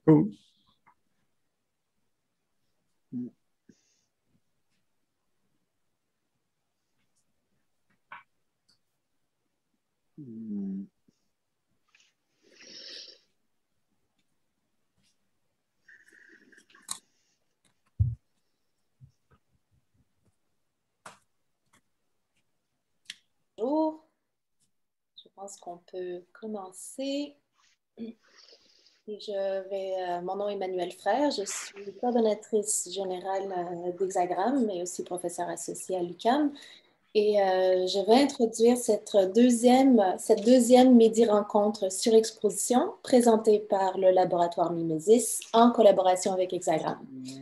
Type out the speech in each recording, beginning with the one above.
Cool. Hmm. Bonjour, je pense qu'on peut commencer. Mon nom est Emmanuelle Frère, je suis coordonnatrice générale d'Hexagramme, mais aussi professeure associée à l'UQAM. Et je vais introduire cette deuxième Midi-rencontre sur exposition présentée par le laboratoire Mimesis en collaboration avec Hexagramme.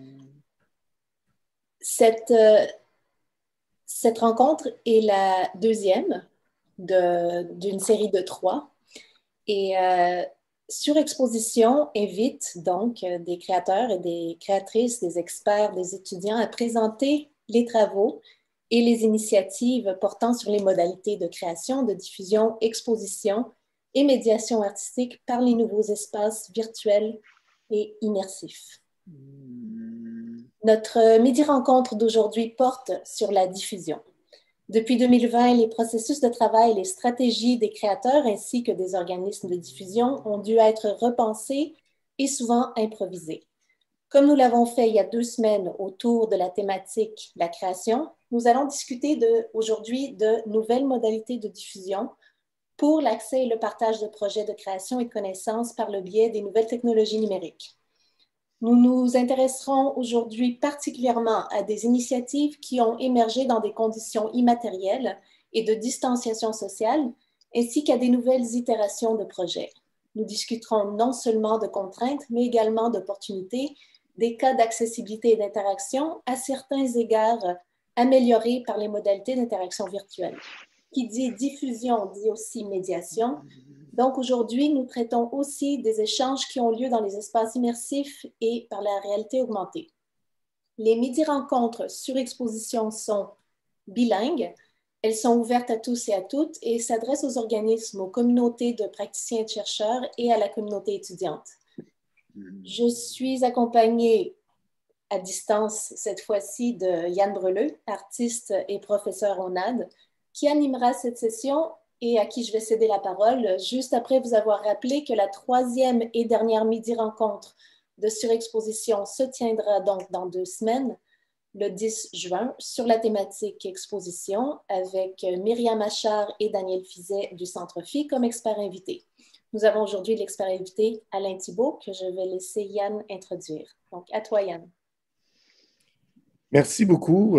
Cette rencontre est la deuxième d'une série de trois. Et Surexposition invite donc des créateurs et des créatrices, des experts, des étudiants à présenter les travaux et les initiatives portant sur les modalités de création, de diffusion, exposition et médiation artistique par les nouveaux espaces virtuels et immersifs. Notre midi-rencontre d'aujourd'hui porte sur la diffusion. Depuis 2020, les processus de travail et les stratégies des créateurs ainsi que des organismes de diffusion ont dû être repensés et souvent improvisés. Comme nous l'avons fait il y a 2 semaines autour de la thématique la création, nous allons discuter aujourd'hui de nouvelles modalités de diffusion pour l'accès et le partage de projets de création et de connaissances par le biais des nouvelles technologies numériques. Nous nous intéresserons aujourd'hui particulièrement à des initiatives qui ont émergé dans des conditions immatérielles et de distanciation sociale, ainsi qu'à des nouvelles itérations de projets. Nous discuterons non seulement de contraintes, mais également d'opportunités, des cas d'accessibilité et d'interaction à certains égards améliorés par les modalités d'interaction virtuelle. Qui dit diffusion dit aussi médiation. Donc aujourd'hui, nous traitons aussi des échanges qui ont lieu dans les espaces immersifs et par la réalité augmentée. Les midi-rencontres sur exposition sont bilingues. Elles sont ouvertes à tous et à toutes et s'adressent aux organismes, aux communautés de praticiens et de chercheurs et à la communauté étudiante. Je suis accompagnée à distance, cette fois-ci, de Yann Breleux, artiste et professeur au NAD, qui animera cette session et à qui je vais céder la parole juste après vous avoir rappelé que la troisième et dernière midi-rencontre de surexposition se tiendra donc dans 2 semaines, le 10 juin, sur la thématique exposition avec Myriam Achard et Daniel Fizet du Centre Phi comme experts invités. Nous avons aujourd'hui l'expert invité Alain Thibault que je vais laisser Yann introduire. Donc, à toi, Yann. Merci beaucoup,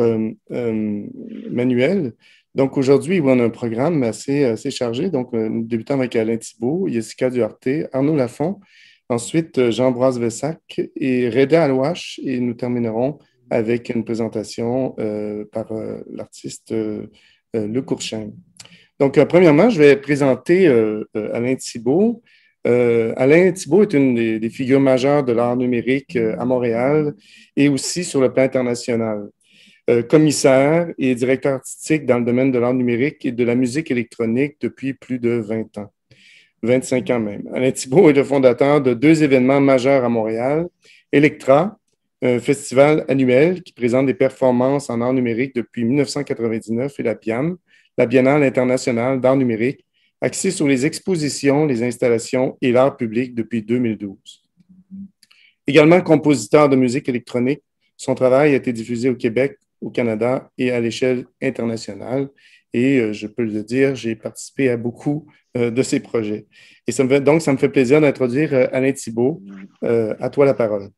Manuel. Donc aujourd'hui, on a un programme assez chargé. Donc, nous débutons avec Alain Thibault, Jessica Duarte, Arnaud Lafont, ensuite Jean-Ambroise Vessac et Reda Alouache. Et nous terminerons avec une présentation par l'artiste Le Courchain. Donc, premièrement, je vais présenter Alain Thibault. Alain Thibault est une des figures majeures de l'art numérique à Montréal et aussi sur le plan international. Commissaire et directeur artistique dans le domaine de l'art numérique et de la musique électronique depuis plus de 20 ans, 25 ans même. Alain Thibault est le fondateur de 2 événements majeurs à Montréal, Electra, un festival annuel qui présente des performances en art numérique depuis 1999, et la BIAM, la Biennale internationale d'art numérique, axée sur les expositions, les installations et l'art public depuis 2012. Également compositeur de musique électronique, son travail a été diffusé au Québec, au Canada et à l'échelle internationale. Et je peux le dire, j'ai participé à beaucoup de ces projets. Et ça me fait plaisir d'introduire Alain Thibault. À toi la parole.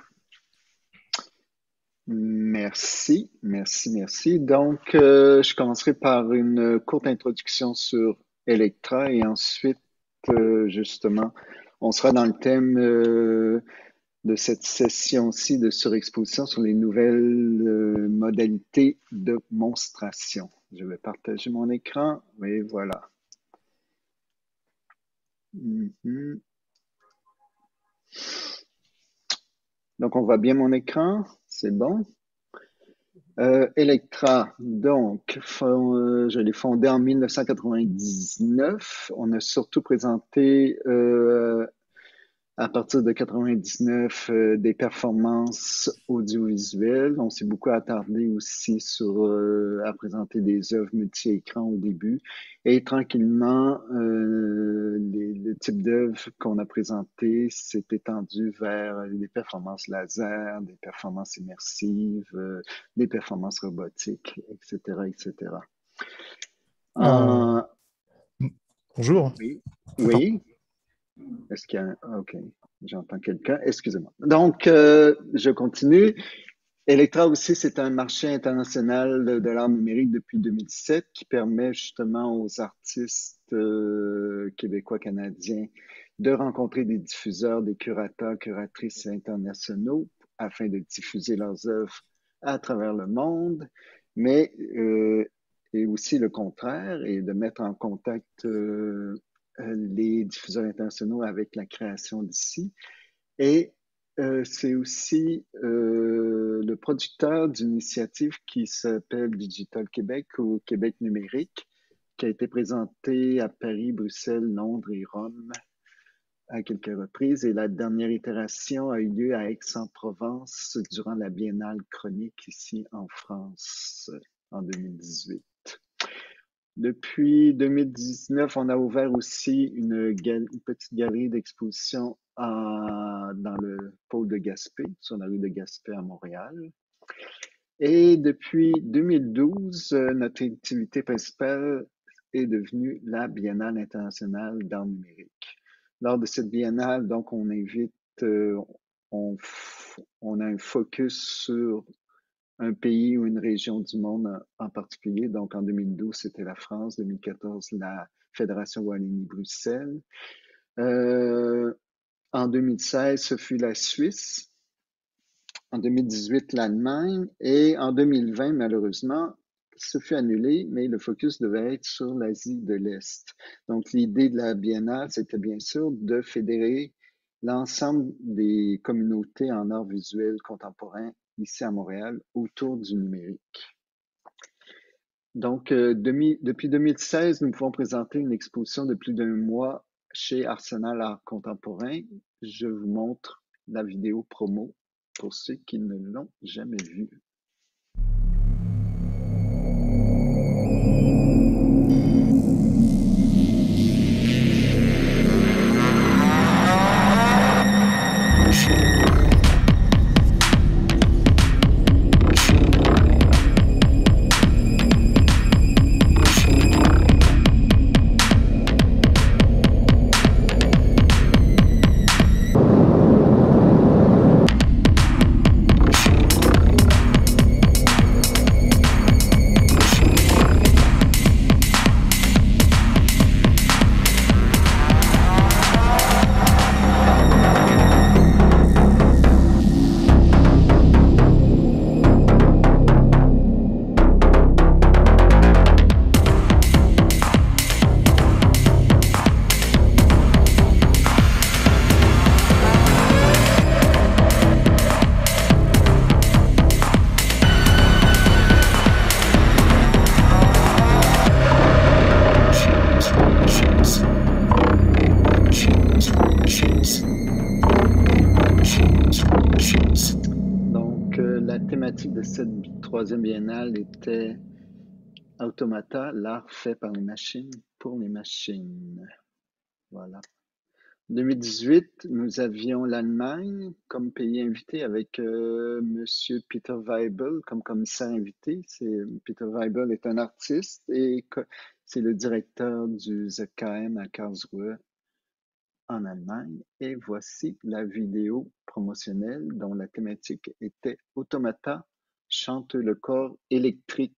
Merci, merci, merci. Donc, je commencerai par une courte introduction sur Electra et ensuite, justement, on sera dans le thème de cette session-ci de surexposition sur les nouvelles modalités de monstration. Je vais partager mon écran et voilà. Donc, on voit bien mon écran, c'est bon. Electra, donc, je l'ai fondé en 1999. On a surtout présenté À partir de 99, des performances audiovisuelles. On s'est beaucoup attardé aussi à présenter des œuvres multi-écrans au début. Et tranquillement, le type d'œuvres qu'on a présenté s'est étendu vers des performances laser, des performances immersives, des performances robotiques, etc., etc. Bonjour. Oui. Attends. Oui. Est-ce qu'il y a un... OK, j'entends quelqu'un. Excusez-moi. Donc, je continue. Electra aussi, c'est un marché international de l'art numérique depuis 2007 qui permet justement aux artistes québécois, canadiens de rencontrer des diffuseurs, des curateurs, curatrices internationaux afin de diffuser leurs œuvres à travers le monde, mais et aussi le contraire, et de mettre en contact les diffuseurs internationaux avec la création d'ici. Et c'est aussi le producteur d'une initiative qui s'appelle Digital Québec ou Québec numérique, qui a été présentée à Paris, Bruxelles, Londres et Rome à quelques reprises. Et la dernière itération a eu lieu à Aix-en-Provence durant la Biennale chronique ici en France en 2018. Depuis 2019, on a ouvert aussi une petite galerie d'exposition dans le pôle de Gaspé, sur la rue de Gaspé à Montréal. Et depuis 2012, notre activité principale est devenue la Biennale internationale d'art numérique. Lors de cette biennale, donc, on invite, on a un focus sur un pays ou une région du monde en particulier. Donc, en 2012, c'était la France. 2014, la Fédération Wallonie-Bruxelles. En 2016, ce fut la Suisse. En 2018, l'Allemagne. Et en 2020, malheureusement, ce fut annulé, mais le focus devait être sur l'Asie de l'Est. Donc, l'idée de la Biennale, c'était bien sûr de fédérer l'ensemble des communautés en art visuel contemporain ici à Montréal autour du numérique. Donc, depuis 2016, nous pouvons présenter une exposition de plus d'un mois chez Arsenal Art Contemporain. Je vous montre la vidéo promo pour ceux qui ne l'ont jamais vue. Donc, la thématique de cette troisième biennale était Automata, l'art fait par les machines pour les machines. Voilà. En 2018, nous avions l'Allemagne comme pays invité avec Monsieur Peter Weibel comme commissaire invité. Peter Weibel est un artiste et c'est le directeur du ZKM à Karlsruhe en Allemagne. Et voici la vidéo promotionnelle dont la thématique était Automata chante le corps électrique.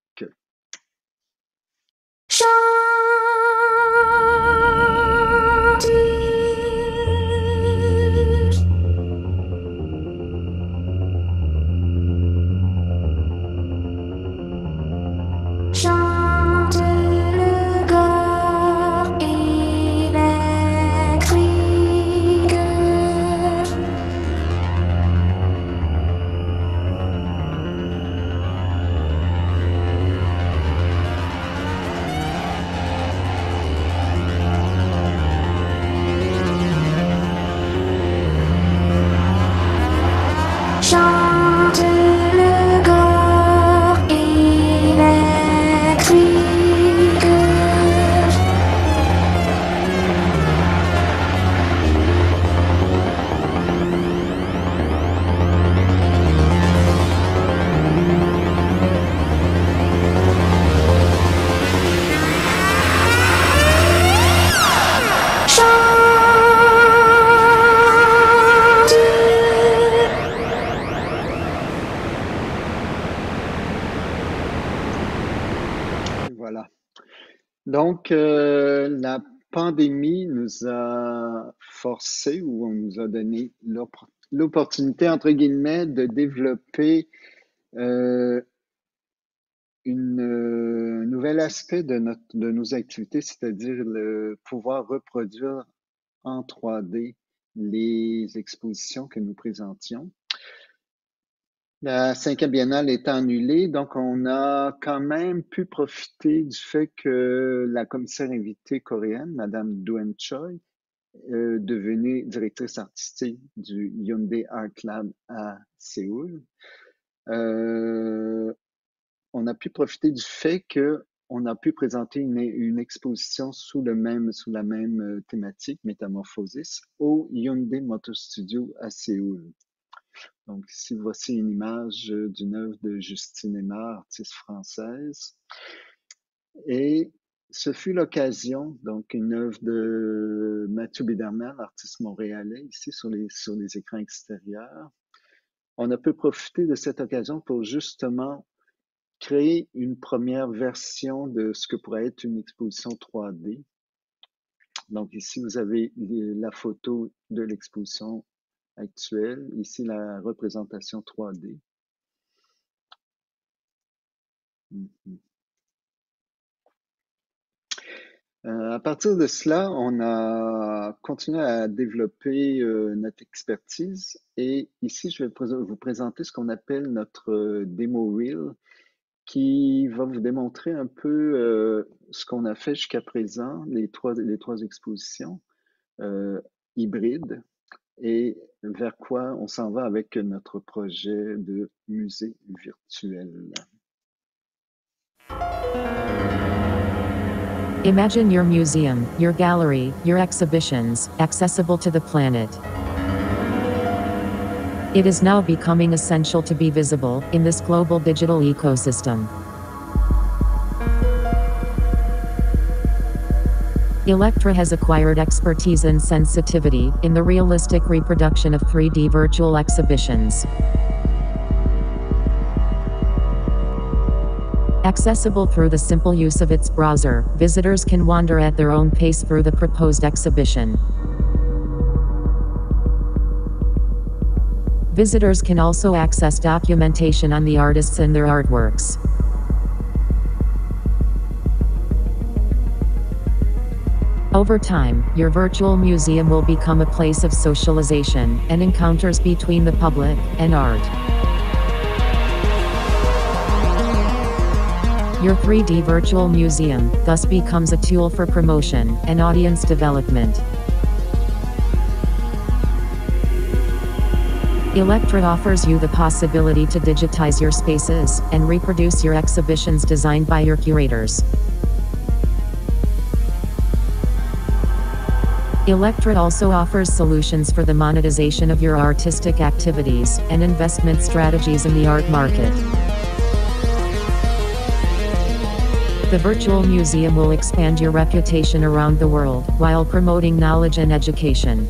Donc, la pandémie nous a forcé ou on nous a donné l'opportunité, entre guillemets, de développer euh, un nouvel aspect de nos activités, c'est-à-dire le pouvoir reproduire en 3D les expositions que nous présentions. La 5e biennale est annulée, donc on a quand même pu profiter du fait que la commissaire invitée coréenne, Madame Doen Choi, devenue directrice artistique du Hyundai Art Lab à Séoul. On a pu profiter du fait que on a pu présenter une exposition sous la même thématique, Métamorphosis, au Hyundai Motor Studio à Séoul. Donc ici, voici une image d'une œuvre de Justine Aimard, artiste française. Et ce fut l'occasion, donc une œuvre de Mathieu Biderman, artiste montréalais, ici sur les écrans extérieurs. On a pu profiter de cette occasion pour justement créer une première version de ce que pourrait être une exposition 3D. Donc ici, vous avez la photo de l'exposition actuelle, ici la représentation 3D. À partir de cela, on a continué à développer notre expertise et ici, je vais vous présenter ce qu'on appelle notre démo reel qui va vous démontrer un peu ce qu'on a fait jusqu'à présent, les trois expositions hybrides et vers quoi on s'en va avec notre projet de musée virtuel. Imagine your museum, your gallery, your exhibitions, accessible to the planet. It is now becoming essential to be visible in this global digital ecosystem. Electra has acquired expertise and sensitivity in the realistic reproduction of 3D virtual exhibitions. Accessible through the simple use of its browser, visitors can wander at their own pace through the proposed exhibition. Visitors can also access documentation on the artists and their artworks. Over time, your virtual museum will become a place of socialization and encounters between the public and art. Your 3D virtual museum thus becomes a tool for promotion and audience development. Electra offers you the possibility to digitize your spaces and reproduce your exhibitions designed by your curators. Electra also offers solutions for the monetization of your artistic activities and investment strategies in the art market. The virtual museum will expand your reputation around the world while promoting knowledge and education.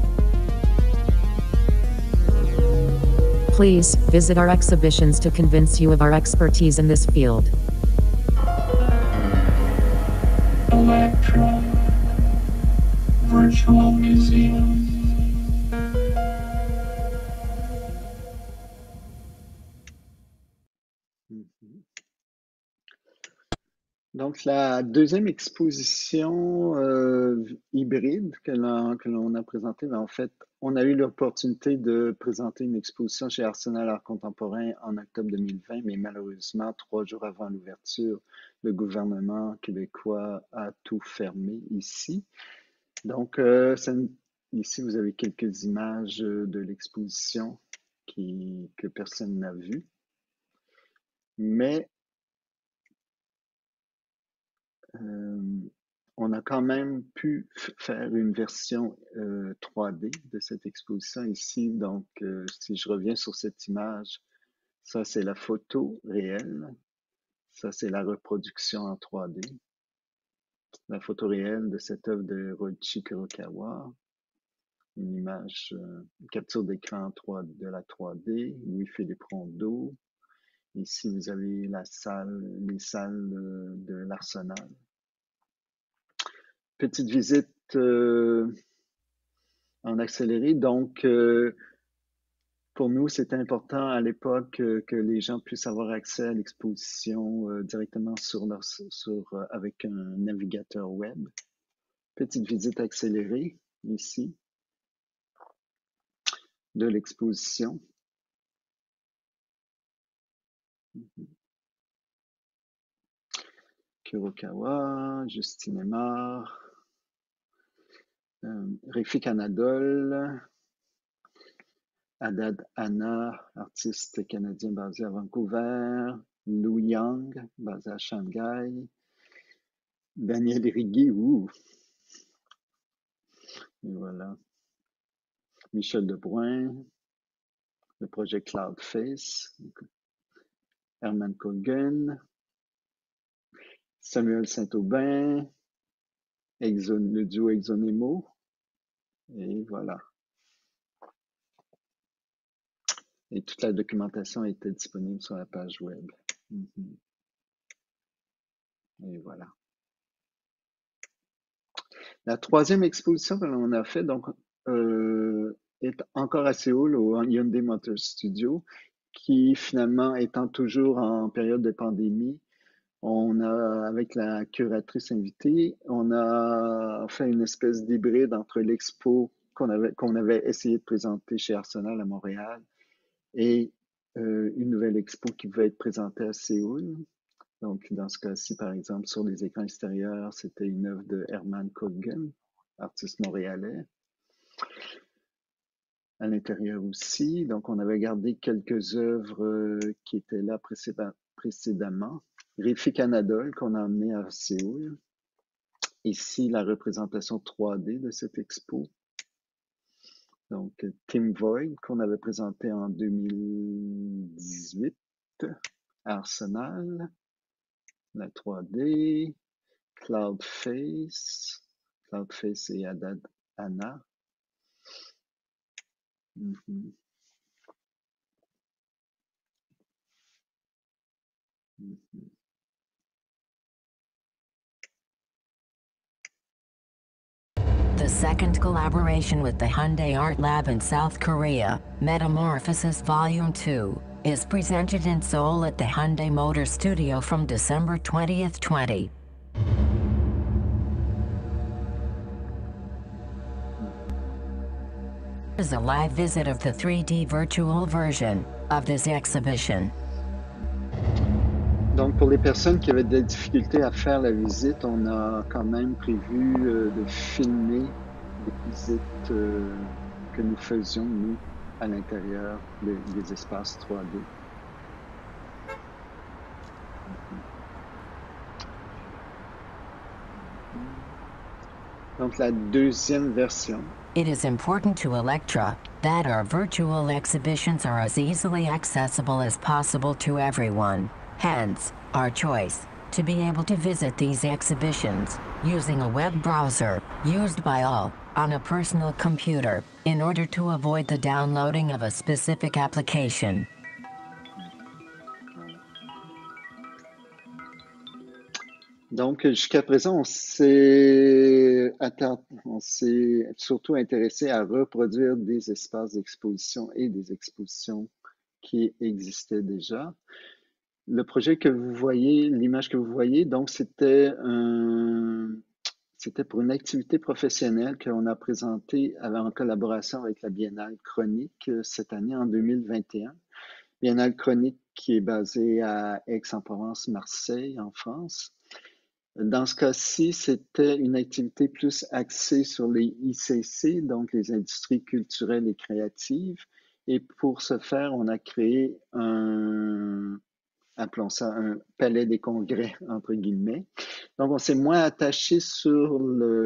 Please visit our exhibitions to convince you of our expertise in this field. Electra Virtual Museum. Donc, la deuxième exposition hybride que l'on a présentée, mais en fait, on a eu l'opportunité de présenter une exposition chez Arsenal Art Contemporain en octobre 2020, mais malheureusement, 3 jours avant l'ouverture, le gouvernement québécois a tout fermé ici. Donc, ici, vous avez quelques images de l'exposition que personne n'a vues. Mais on a quand même pu faire une version 3D de cette exposition ici. Donc, si je reviens sur cette image, ça c'est la photo réelle. Ça c'est la reproduction en 3D. La photo réelle de cette œuvre de Roichi Kurokawa. Une image, une capture d'écran de la 3D. Louis-Philippe Rondeau. Ici, vous avez les salles de l'Arsenal. petite visite en accéléré. Donc, pour nous, c'était important à l'époque que les gens puissent avoir accès à l'exposition directement avec un navigateur web. Petite visite accélérée ici de l'exposition. Kurokawa, Justine Aymar, Refik Anadol, Haddad Hanna, artiste canadien basé à Vancouver, Lou Yang, basé à Shanghai, Daniel Rigui, et voilà. Michel Debrun, le projet Cloudface, Herman Kogen, Samuel Saint-Aubin, le duo Exonemo, et voilà. Et toute la documentation était disponible sur la page web. Et voilà. La troisième exposition que l'on a fait donc, est encore à Séoul, au Hyundai Motor Studio, qui finalement étant toujours en période de pandémie, on a, avec la curatrice invitée, on a fait une espèce d'hybride entre l'expo qu'on avait essayé de présenter chez Arsenal à Montréal et une nouvelle expo qui va être présentée à Séoul. Donc, dans ce cas-ci, par exemple, sur les écrans extérieurs, c'était une œuvre de Herman Kogen, artiste montréalais. À l'intérieur aussi, donc on avait gardé quelques œuvres qui étaient là précédemment. Refik Anadol qu'on a amené à Séoul. Ici, la représentation 3D de cette expo. Donc, Tim Void qu'on avait présenté en 2018 à Arsenal. La 3D, Cloudface et Haddad Hanna. The second collaboration with the Hyundai Art Lab in South Korea, Metamorphosis Volume 2, is presented in Seoul at the Hyundai Motor Studio from December 20th, 20. Is a live visit of the 3D virtual version of this exhibition. Donc, pour les personnes qui avaient des difficultés à faire la visite, on a quand même prévu de filmer les visites que nous faisions, nous, à l'intérieur des espaces 3D. Donc, la deuxième version. It is important to Electra that our virtual exhibitions are as easily accessible as possible to everyone. Hence, our choice to be able to visit these exhibitions using a web browser used by all on a personal computer in order to avoid the downloading of a specific application. Donc, jusqu'à présent, on s'est surtout intéressé à reproduire des espaces d'exposition et des expositions qui existaient déjà. Le projet que vous voyez, l'image que vous voyez, donc c'était pour une activité professionnelle qu'on a présentée en collaboration avec la Biennale Chronique cette année en 2021. Biennale Chronique qui est basée à Aix-en-Provence, Marseille, en France. Dans ce cas-ci, c'était une activité plus axée sur les ICC, donc les industries culturelles et créatives. Et pour ce faire, on a créé appelons ça un palais des congrès, entre guillemets. Donc, on s'est moins attaché sur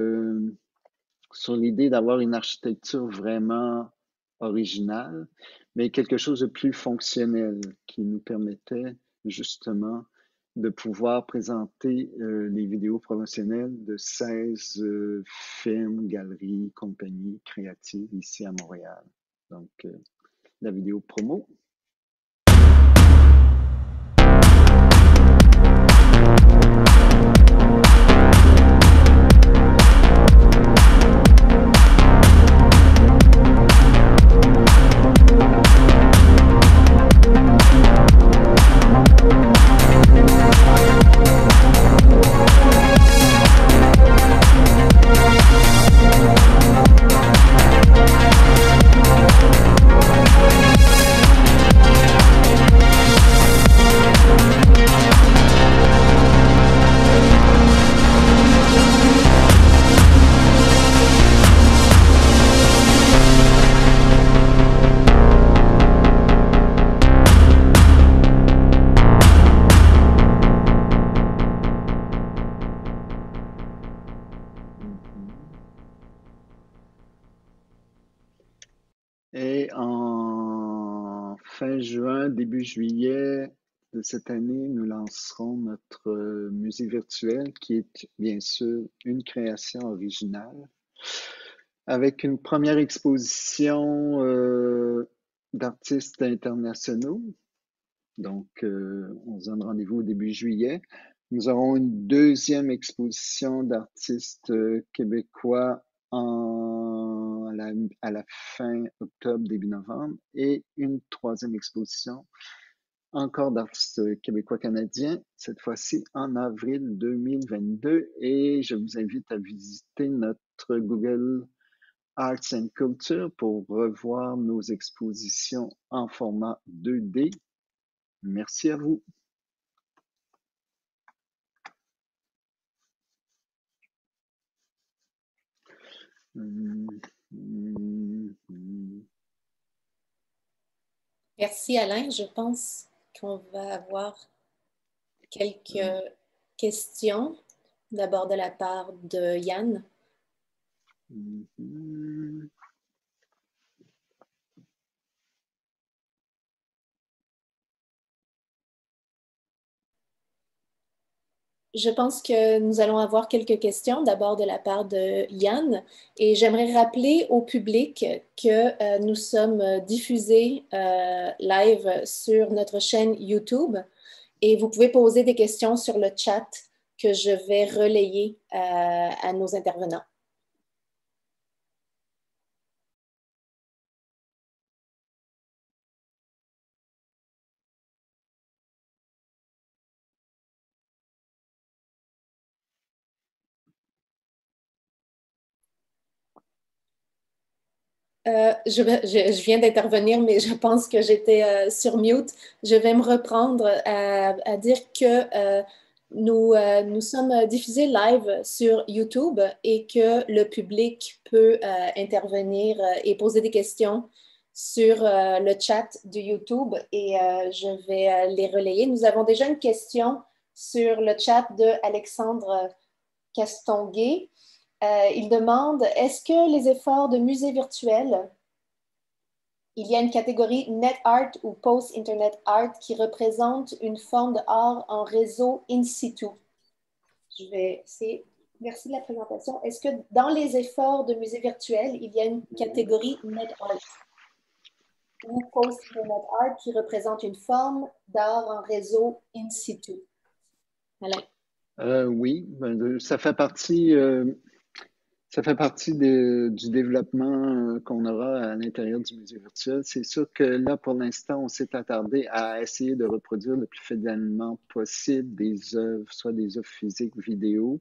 l'idée d'avoir une architecture vraiment originale, mais quelque chose de plus fonctionnel qui nous permettait justement de pouvoir présenter les vidéos promotionnelles de 16 films, galeries, compagnies créatives ici à Montréal. Donc, la vidéo promo. Et en fin juin, début juillet de cette année, nous lancerons notre musée virtuel qui est bien sûr une création originale avec une première exposition d'artistes internationaux. Donc, on se donne rendez-vous au début juillet. Nous aurons une deuxième exposition d'artistes québécois à la fin octobre, début novembre, et une troisième exposition encore d'artistes québécois-canadiens, cette fois-ci en avril 2022. Et je vous invite à visiter notre Google Arts and Culture pour revoir nos expositions en format 2D. Merci à vous. Merci Alain. Je pense qu'on va avoir quelques questions, d'abord de la part de Yann. Je pense que nous allons avoir quelques questions, d'abord de la part de Yann. Et j'aimerais rappeler au public que nous sommes diffusés live sur notre chaîne YouTube et vous pouvez poser des questions sur le chat que je vais relayer à nos intervenants. Je viens d'intervenir, mais je pense que j'étais sur mute. Je vais me reprendre à dire que nous sommes diffusés live sur YouTube et que le public peut intervenir et poser des questions sur le chat de YouTube et je vais les relayer. Nous avons déjà une question sur le chat de Alexandre Castonguay. Il demande, est-ce que les efforts de musée virtuel, il y a une catégorie Net Art ou Post-Internet Art qui représente une forme d'art en réseau in situ? Je vais essayer. Merci de la présentation. Est-ce que dans les efforts de musée virtuel, il y a une catégorie Net Art ou Post-Internet Art qui représente une forme d'art en réseau in situ? Alain? Oui, ça fait partie du développement qu'on aura à l'intérieur du musée virtuel. C'est sûr que là, pour l'instant, on s'est attardé à essayer de reproduire le plus fidèlement possible des œuvres, soit des œuvres physiques, vidéo,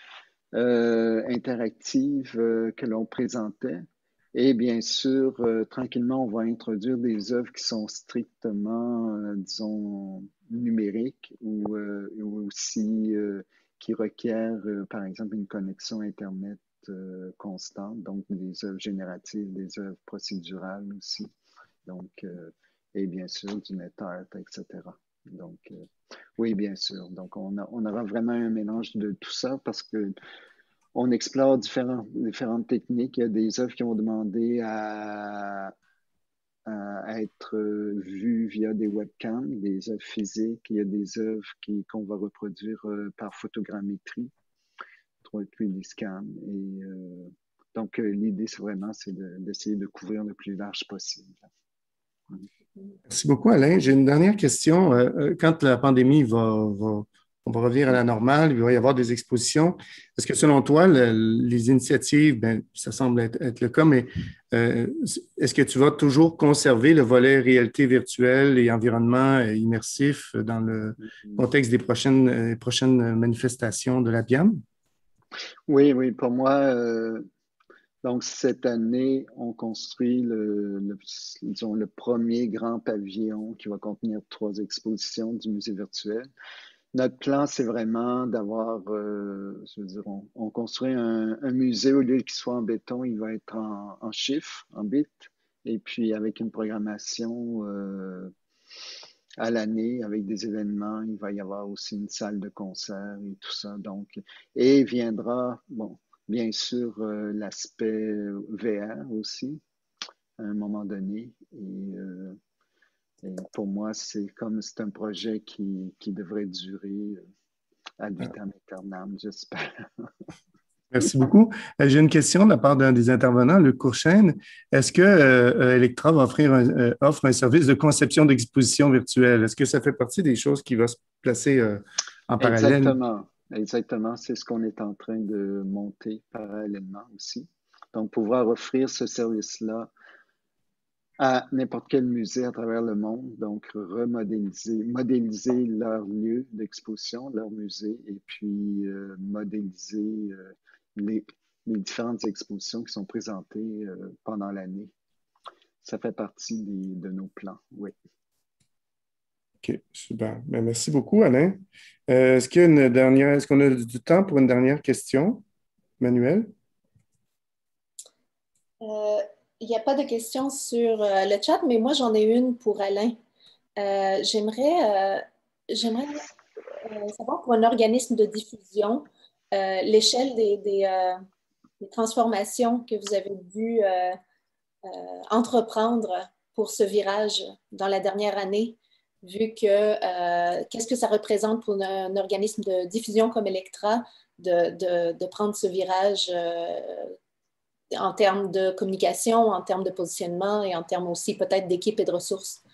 interactives que l'on présentait. Et bien sûr, tranquillement, on va introduire des œuvres qui sont strictement, disons, numériques ou aussi qui requièrent, par exemple, une connexion Internet constante, donc des œuvres génératives, des œuvres procédurales aussi, donc, et bien sûr du net art, etc. Donc, oui, bien sûr. Donc, on aura vraiment un mélange de tout ça parce que on explore différentes techniques. Il y a des œuvres qui vont demander à être vues via des webcams, des œuvres physiques. Il y a des œuvres qu'on va reproduire par photogrammétrie, 3D scan. Et donc, l'idée, c'est d'essayer de couvrir le plus large possible. Merci beaucoup, Alain. J'ai une dernière question. Quand la pandémie on va revenir à la normale, il va y avoir des expositions. Est-ce que selon toi, les initiatives, ben, ça semble être le cas, mais est-ce que tu vas toujours conserver le volet réalité virtuelle et environnement immersif dans le contexte des prochaines manifestations de la BIAM? Oui, oui, pour moi, donc cette année, on construit disons, le premier grand pavillon qui va contenir 3 expositions du musée virtuel. Notre plan, c'est vraiment d'avoir, je veux dire, on construit un musée, au lieu qu'il soit en béton, il va être en chiffres, en bits, et puis avec une programmation à l'année, avec des événements. Il va y avoir aussi une salle de concert et tout ça. Donc, et viendra, bon, bien sûr, l'aspect VR aussi. un moment donné. Et pour moi, c'est un projet qui devrait durer ad vitam aeternam, j'espère. Merci beaucoup. J'ai une question de la part d'un des intervenants, Luc Courchaine. Est-ce que Electra va offre un service de conception d'exposition virtuelle? Est-ce que ça fait partie des choses qui vont se placer en parallèle? Exactement, exactement. C'est ce qu'on est en train de monter parallèlement aussi. Donc, pouvoir offrir ce service-là à n'importe quel musée à travers le monde, donc modéliser leur lieu d'exposition, leur musée, et puis modéliser les différentes expositions qui sont présentées pendant l'année. Ça fait partie de nos plans, oui. OK, super. Bien, merci beaucoup, Alain. Est-ce qu'on a du temps pour une dernière question, Manuel? Il n'y a pas de questions sur le chat, mais moi, j'en ai une pour Alain. J'aimerais savoir pour un organisme de diffusion, l'échelle des transformations que vous avez dû entreprendre pour ce virage dans la dernière année, vu que qu'est-ce que ça représente pour un organisme de diffusion comme Electra de prendre ce virage en termes de communication, en termes de positionnement et en termes aussi peut-être d'équipe et de ressources?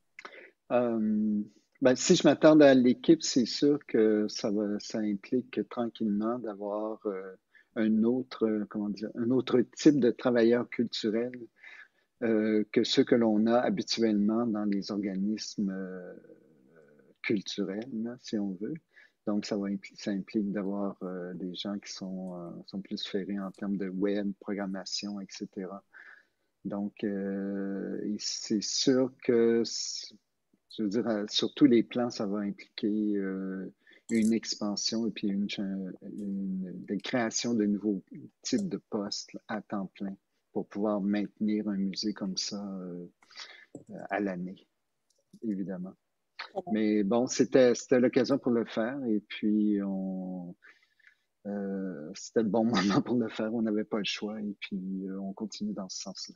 Si je m'attarde à l'équipe, c'est sûr que ça implique tranquillement d'avoir un autre type de travailleurs culturels que ceux que l'on a habituellement dans les organismes culturels, là, si on veut. Donc, ça implique d'avoir des gens qui sont plus ferrés en termes de web, programmation, etc. Donc, c'est sûr que, je veux dire, sur tous les plans, ça va impliquer une expansion et puis des créations de nouveaux types de postes à temps plein pour pouvoir maintenir un musée comme ça à l'année, évidemment. Mais bon, c'était l'occasion pour le faire et puis c'était le bon moment pour le faire. On n'avait pas le choix et puis on continue dans ce sens-là.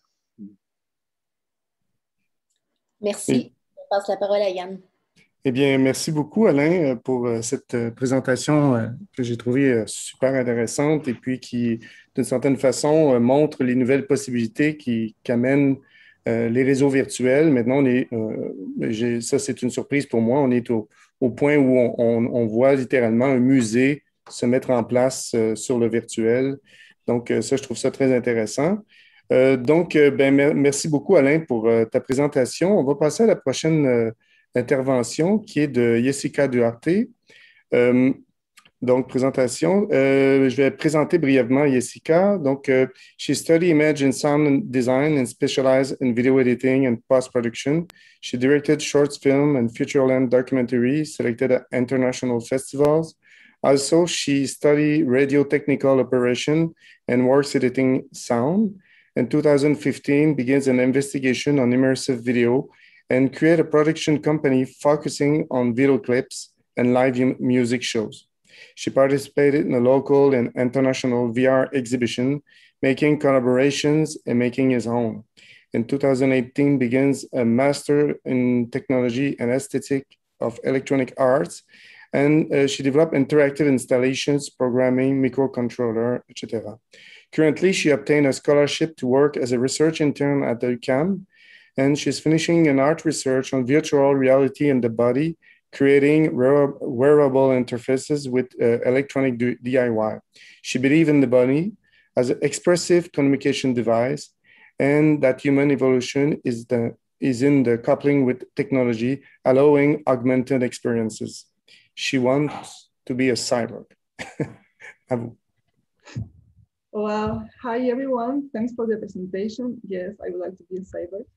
Merci. Je passe la parole à Yann. Eh bien, merci beaucoup, Alain, pour cette présentation que j'ai trouvée super intéressante et puis qui, d'une certaine façon, montre les nouvelles possibilités qu'amènent les réseaux virtuels. Maintenant, ça, c'est une surprise pour moi. On est au point où on voit littéralement un musée se mettre en place sur le virtuel. Donc, ça, je trouve ça très intéressant. Merci beaucoup, Alain, pour ta présentation. On va passer à la prochaine intervention qui est de Jessica Duarte. Donc, présentation. Je vais présenter brièvement Jessica. Donc, she studied image and sound design and specialized in video editing and post-production. She directed short film and feature-length documentaries selected at international festivals. Also, she studied radio technical operation and works editing sound. In 2015, begins an investigation on immersive video and create a production company focusing on video clips and live music shows. She participated in a local and international VR exhibition, making collaborations and making his own. In 2018, begins a master in technology and aesthetic of electronic arts, and she developed interactive installations, programming, microcontroller, etc. Currently, she obtained a scholarship to work as a research intern at the UQAM, and she's finishing an art research on virtual reality in the body, creating wearable interfaces with electronic DIY. She believes in the body as an expressive communication device, and that human evolution is in the coupling with technology, allowing augmented experiences. She wants to be a cyborg. À vous. Well, hi everyone. Thanks for the presentation. Yes, I would like to be a cyborg.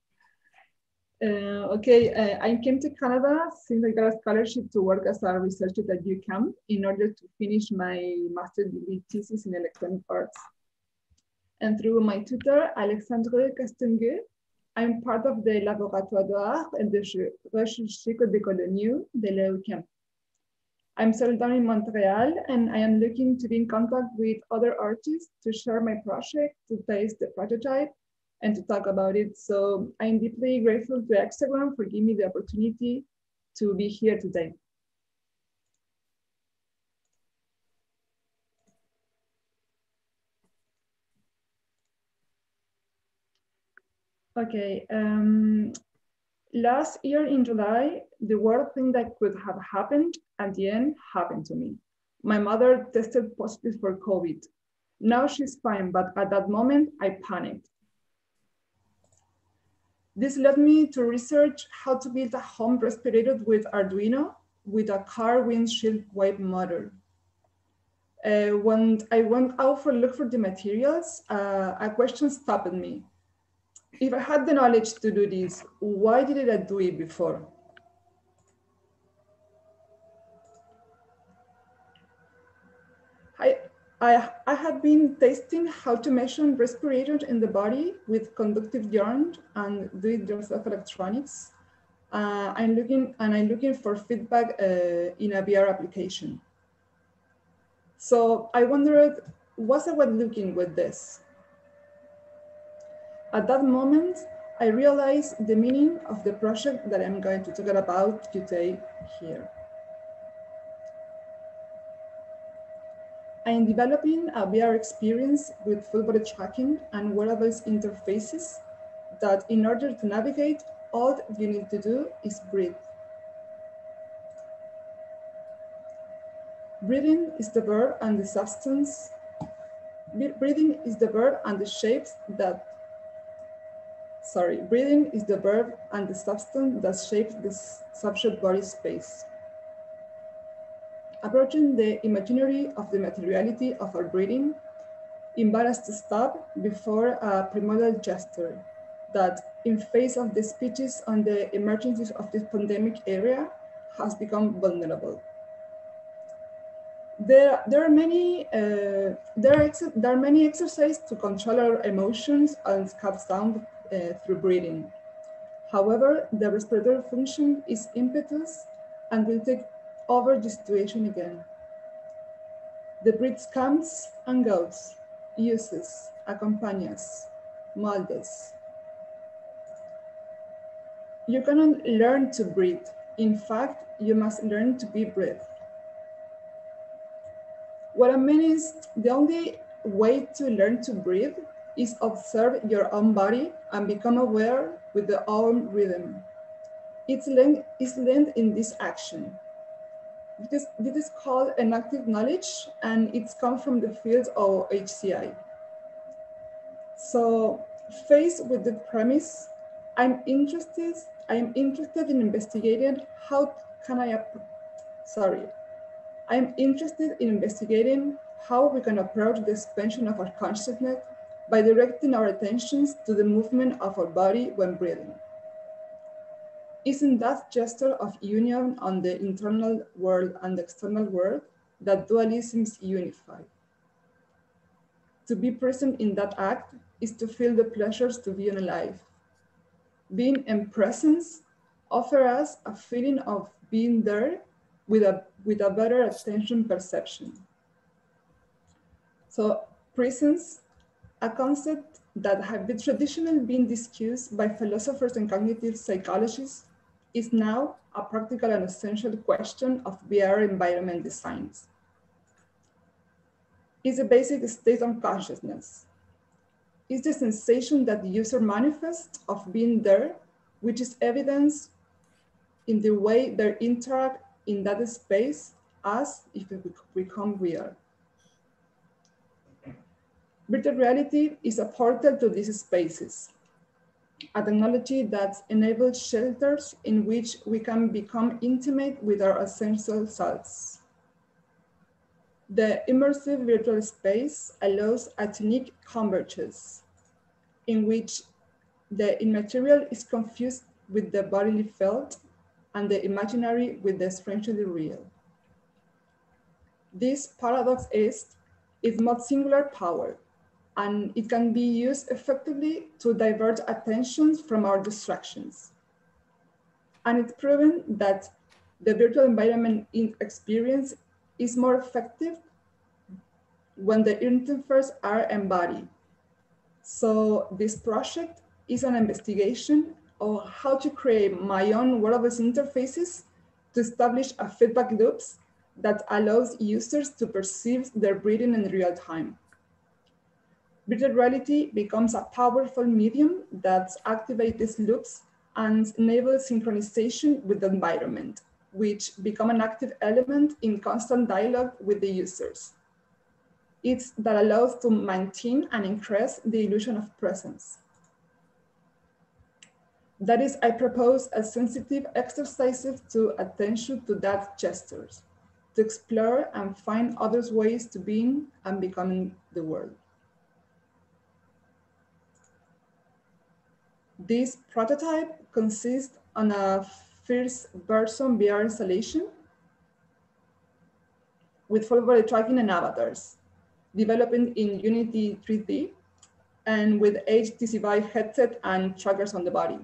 I came to Canada since I got a scholarship to work as a researcher at UQAM in order to finish my master's degree thesis in electronic arts. And through my tutor, Alexandre Castonguay, I'm part of the Laboratoire d'Art et de Recherche décoloniale de la UQAM. I'm settled down in Montreal, and I am looking to be in contact with other artists to share my project, to taste the prototype, and to talk about it. So I'm deeply grateful to Hexagon for giving me the opportunity to be here today. Okay, last year in July, the worst thing that could have happened at the end happened to me. My mother tested positive for COVID. Now she's fine, but at that moment I panicked. This led me to research how to build a home respirator with Arduino with a car windshield wipe motor. When I went out for look for the materials, a question stopped me. If I had the knowledge to do this, why didn't I do it before? I had been testing how to measure respirators in the body with conductive yarn and do-it-yourself electronics. I'm looking for feedback in a VR application. So I wondered, what's I was looking with this? At that moment, I realized the meaning of the project that I'm going to talk about today here. I am developing a VR experience with full body tracking and wearables interfaces that in order to navigate, all you need to do is breathe. Breathing is the verb and the substance. Breathing is the verb and the shapes that breathing is the verb and the substance that shapes the subject body space. Approaching the imaginary of the materiality of our breathing invites us to stop before a primordial gesture that, in face of the speeches on the emergencies of this pandemic era, has become vulnerable. There are many exercises to control our emotions and calm down through breathing. However, the respiratory function is impetus and will take over the situation again. The breath comes and goes, uses, accompanies, molds. You cannot learn to breathe. In fact, you must learn to be breathed. What I mean is, the only way to learn to breathe is observe your own body and become aware with the own rhythm. It's linked in this action. This is called enactive knowledge, and it's come from the field of HCI. So, faced with the premise, I'm interested in investigating I'm interested in investigating how we can approach the expansion of our consciousness by directing our attentions to the movement of our body when breathing. Isn't that gesture of union on the internal world and the external world that dualisms unify? To be present in that act is to feel the pleasures to be alive. Being in presence offers us a feeling of being there with a better attention perception. So presence, a concept that had been traditionally been discussed by philosophers and cognitive psychologists, is now a practical and essential question of VR environment designs. It's a basic state of consciousness. It's the sensation that the user manifests of being there, which is evidenced in the way they interact in that space as if it become real. Virtual reality is a portal to these spaces, a technology that enables shelters in which we can become intimate with our essential selves. The immersive virtual space allows a unique convergence in which the immaterial is confused with the bodily felt and the imaginary with the strangely real. This paradox is its most singular power, and it can be used effectively to divert attention from our distractions. And it's proven that the virtual environment experience is more effective when the interfaces are embodied. So this project is an investigation of how to create my own wearable interfaces to establish a feedback loops that allows users to perceive their breathing in real time. Virtual reality becomes a powerful medium that activates these loops and enables synchronization with the environment, which become an active element in constant dialogue with the users. It's that allows to maintain and increase the illusion of presence. That is, I propose a sensitive exercises to attention to that gestures, to explore and find other ways to being and becoming the world. This prototype consists on a first-person VR installation with full body tracking and avatars, developing in Unity 3D and with HTC Vive headset and trackers on the body.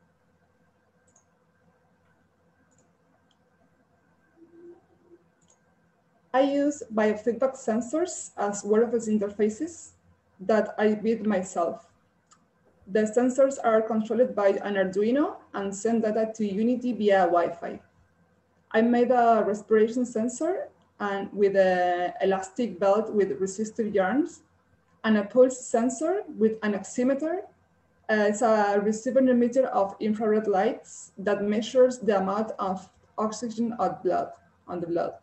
I use biofeedback sensors as wearable interfaces that I build myself. The sensors are controlled by an Arduino and send data to Unity via Wi-Fi. I made a respiration sensor and with an elastic belt with resistive yarns, and a pulse sensor with an oximeter. It's a receiver emitter of infrared lights that measures the amount of oxygen on the blood.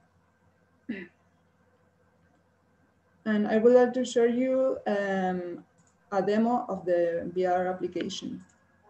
And I would like to show you a demo of the VR application.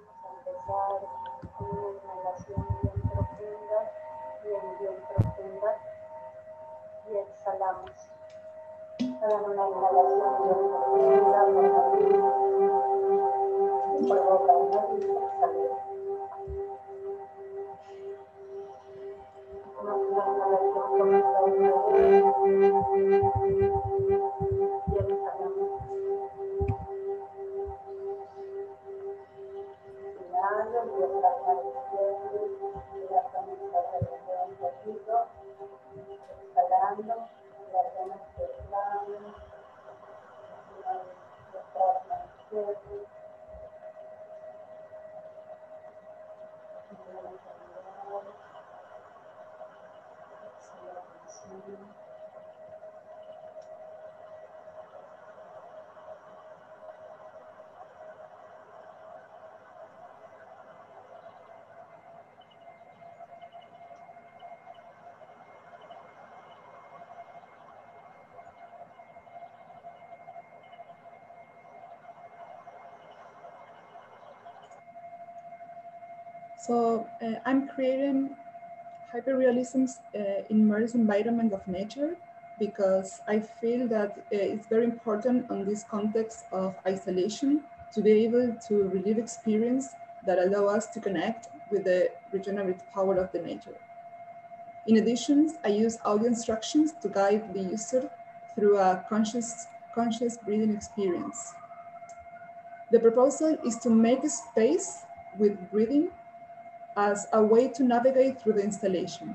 So I'm creating hyperrealism's immersive environment of nature because I feel that it's very important on this context of isolation to be able to relive experience that allow us to connect with the regenerative power of the nature. In addition, I use audio instructions to guide the user through a conscious breathing experience. The proposal is to make a space with breathing as a way to navigate through the installation.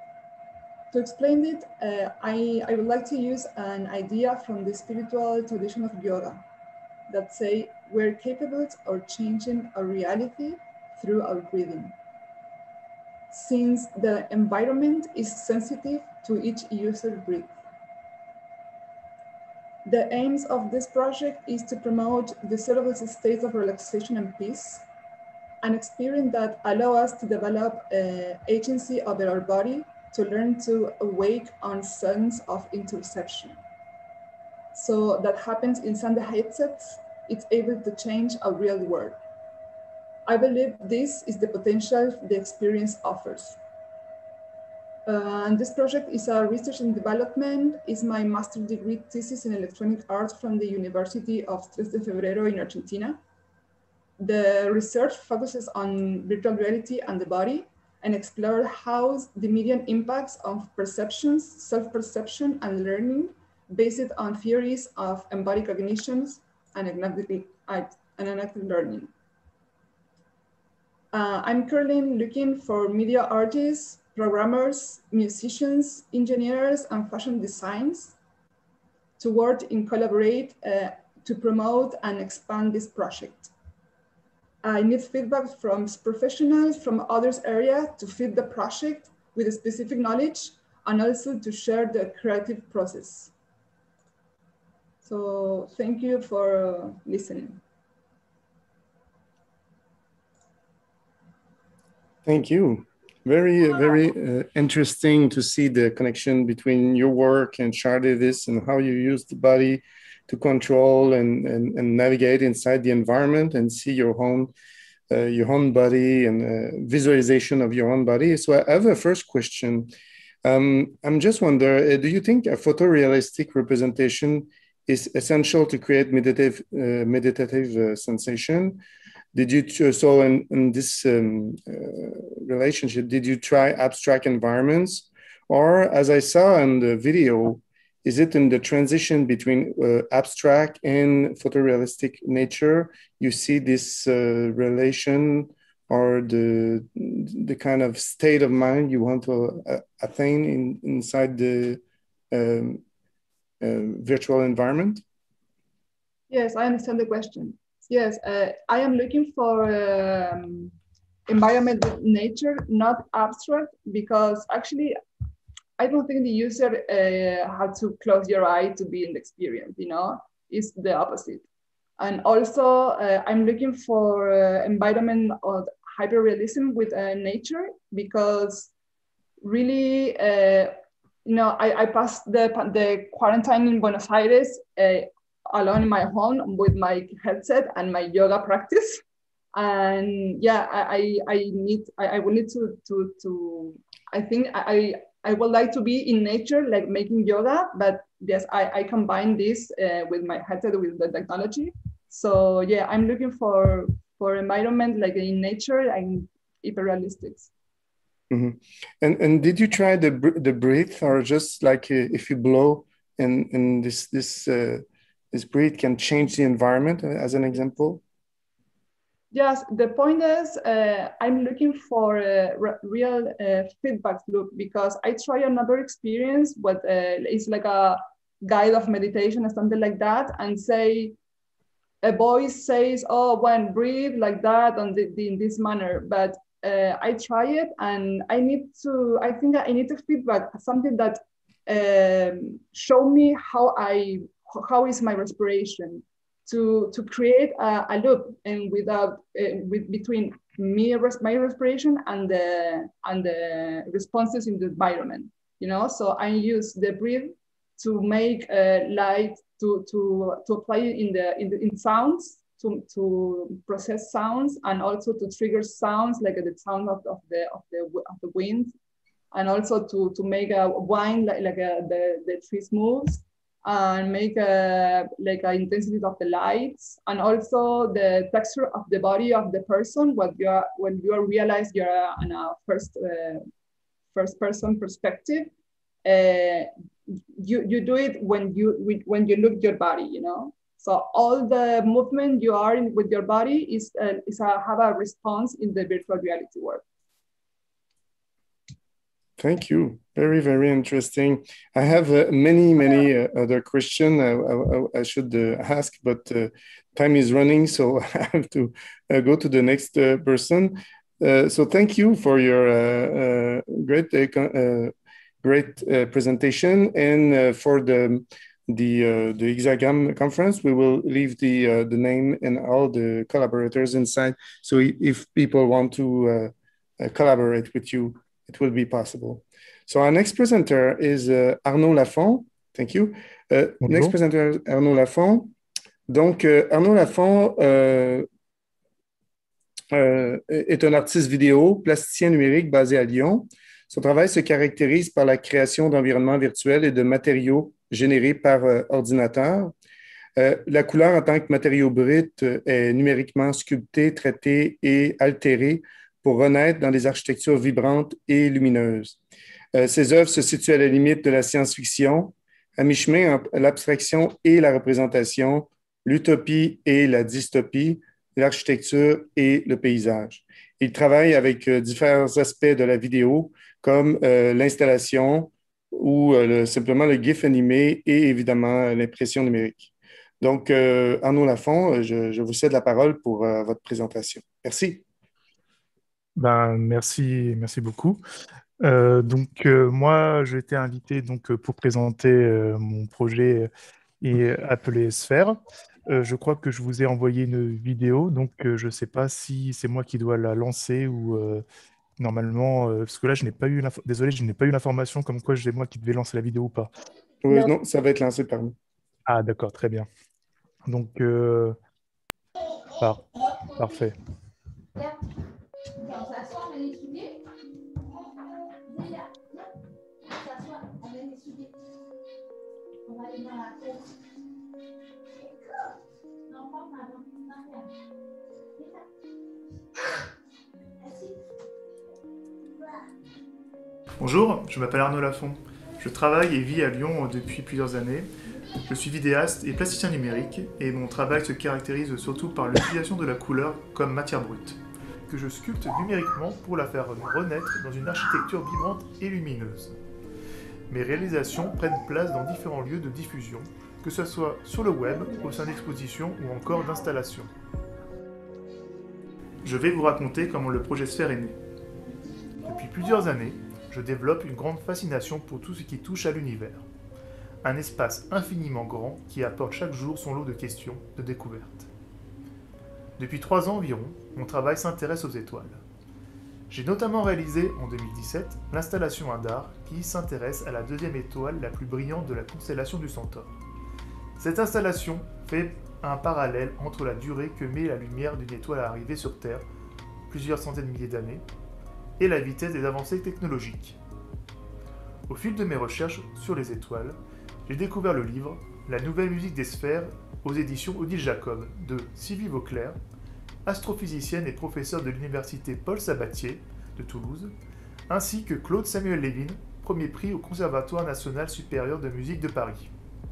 To explain it, I would like to use an idea from the spiritual tradition of yoga that say we're capable of changing our reality through our breathing. Since the environment is sensitive to each user's breath. The aims of this project is to promote the several states of relaxation and peace, an experience that allow us to develop agency over our body to learn to awake on sense of interoception. So that happens inside the headsets, it's able to change our real world. I believe this is the potential the experience offers. And this project is a research and development, is my master's degree thesis in electronic arts from the University of 3 de Febrero in Argentina. The research focuses on virtual reality and the body and explores how the medium impacts on perceptions, self-perception, and learning based on theories of embodied cognitions and enactive learning. I'm currently looking for media artists, programmers, musicians, engineers, and fashion designs to work in collaborate to promote and expand this project. I need feedback from professionals from others areas to fit the project with specific knowledge and also to share the creative process. So thank you for listening. Thank you. Very interesting to see the connection between your work and Shar Davis and how you use the body to control and navigate inside the environment and see your own body and visualization of your own body. So I have a first question. I'm just wondering, do you think a photorealistic representation is essential to create meditative sensation? Did you, so in this relationship, did you try abstract environments? Or as I saw in the video, is it in the transition between abstract and photorealistic nature? You see this relation or the kind of state of mind you want to attain inside the virtual environment? Yes, I understand the question. Yes, I am looking for environment with nature, not abstract, because actually I don't think the user had to close your eye to be in the experience, you know, it's the opposite. And also I'm looking for environment of hyperrealism with nature, because really, you know, I passed the quarantine in Buenos Aires alone in my home with my headset and my yoga practice. And yeah, I will need to I think I would like to be in nature, like making yoga, but yes, I combine this with my headset, with the technology. So yeah, I'm looking for environment like in nature and hyperrealistics. Mm-hmm. And did you try the breath, or just like if you blow and this breath can change the environment as an example? Yes, the point is I'm looking for a real feedback loop, because I try another experience, but it's like a guide of meditation or something like that, and say, a voice says, oh, when breathe like that and in this manner, but I try it and I think I need to feedback, something that show me how is my respiration, to create a loop and between me, my respiration and the responses in the environment, you know. So I use the breath to make light, to apply in sounds, to process sounds, and also to trigger sounds like the sound of the wind, and also to make a wind like the trees moves, and make like an intensity of the lights, and also the texture of the body of the person. When you realize you're in a first person perspective, you do it when you look your body, you know. So all the movement you are in with your body have a response in the virtual reality world. Thank you. Very interesting. I have many other questions I should ask, but time is running, so I have to go to the next person. So thank you for your great presentation, and for the Hexagram conference, we will leave the name and all the collaborators inside. So if people want to collaborate with you, it will be possible. So our next presenter is Arnaud Lafont. Thank you. Next presenter, Arnaud Lafont. Donc, Arnaud Lafont est un artiste vidéo, plasticien numérique basé à Lyon. Son travail se caractérise par la création d'environnements virtuels et de matériaux générés par ordinateur. La couleur en tant que matériau brut est numériquement sculptée, traitée et altérée pour renaître dans des architectures vibrantes et lumineuses. Ses œuvres se situent à la limite de la science-fiction, à mi-chemin entre l'abstraction et la représentation, l'utopie et la dystopie, l'architecture et le paysage. Il travaille avec différents aspects de la vidéo, comme l'installation ou simplement le GIF animé et évidemment l'impression numérique. Donc, Arnaud Lafont, je vous cède la parole pour votre présentation. Merci. Merci beaucoup. Moi, j'ai été invité pour présenter mon projet appelé Sphère. Je crois que je vous ai envoyé une vidéo, donc je ne sais pas si c'est moi qui dois la lancer ou normalement, parce que là, je n'ai pas eu désolé, je n'ai pas eu l'information comme quoi c'est moi qui devais lancer la vidéo ou pas. Oui, non, ça va être lancé par nous. Ah, d'accord, très bien. Donc, parfait. Bonjour, je m'appelle Arnaud Lafont. Je travaille et vis à Lyon depuis plusieurs années. Je suis vidéaste et plasticien numérique et mon travail se caractérise surtout par l'utilisation de la couleur comme matière brute, que je sculpte numériquement pour la faire renaître dans une architecture vibrante et lumineuse. Mes réalisations prennent place dans différents lieux de diffusion, que ce soit sur le web, au sein d'expositions ou encore d'installations. Je vais vous raconter comment le projet Sphère est né. Depuis plusieurs années, je développe une grande fascination pour tout ce qui touche à l'univers. Un espace infiniment grand qui apporte chaque jour son lot de questions, de découvertes. Depuis 3 ans environ, mon travail s'intéresse aux étoiles. J'ai notamment réalisé en 2017 l'installation Indar qui s'intéresse à la 2e étoile la plus brillante de la constellation du Centaure. Cette installation fait un parallèle entre la durée que met la lumière d'une étoile à arriver sur Terre, plusieurs centaines de milliers d'années, et la vitesse des avancées technologiques. Au fil de mes recherches sur les étoiles, j'ai découvert le livre La nouvelle musique des sphères aux éditions Odile Jacob de Sylvie Vauclair, astrophysicienne et professeure de l'université Paul Sabatier de Toulouse, ainsi que Claude Samuel Lévin, premier prix au Conservatoire national supérieur de musique de Paris.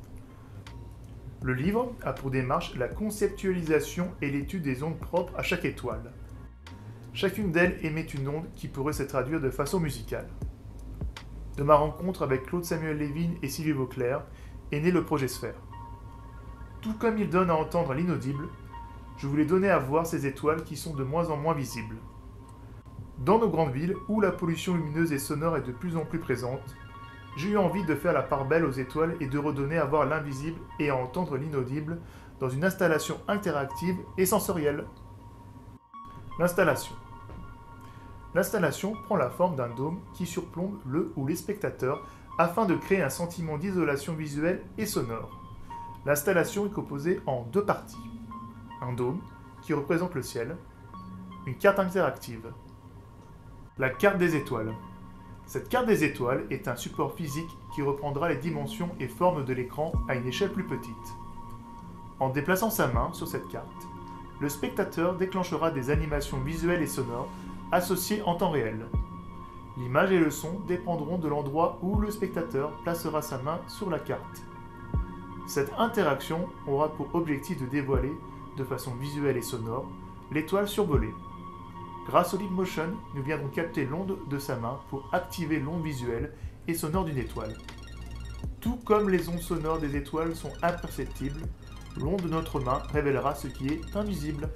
Le livre a pour démarche la conceptualisation et l'étude des ondes propres à chaque étoile. Chacune d'elles émet une onde qui pourrait se traduire de façon musicale. De ma rencontre avec Claude Samuel Lévin et Sylvie Vauclair est né le projet Sphère. Tout comme il donne à entendre l'inaudible, je voulais donner à voir ces étoiles qui sont de moins en moins visibles. Dans nos grandes villes, où la pollution lumineuse et sonore est de plus en plus présente, j'ai eu envie de faire la part belle aux étoiles et de redonner à voir l'invisible et à entendre l'inaudible dans une installation interactive et sensorielle. L'installation. L'installation prend la forme d'un dôme qui surplombe le ou les spectateurs afin de créer un sentiment d'isolation visuelle et sonore. L'installation est composée en 2 parties. Un dôme, qui représente le ciel, une carte interactive. La carte des étoiles. Cette carte des étoiles est un support physique qui reprendra les dimensions et formes de l'écran à une échelle plus petite. En déplaçant sa main sur cette carte, le spectateur déclenchera des animations visuelles et sonores associées en temps réel. L'image et le son dépendront de l'endroit où le spectateur placera sa main sur la carte. Cette interaction aura pour objectif de dévoiler, de façon visuelle et sonore, l'étoile survolée. Grâce au Leap Motion, nous viendrons capter l'onde de sa main pour activer l'onde visuelle et sonore d'une étoile. Tout comme les ondes sonores des étoiles sont imperceptibles, l'onde de notre main révélera ce qui est invisible.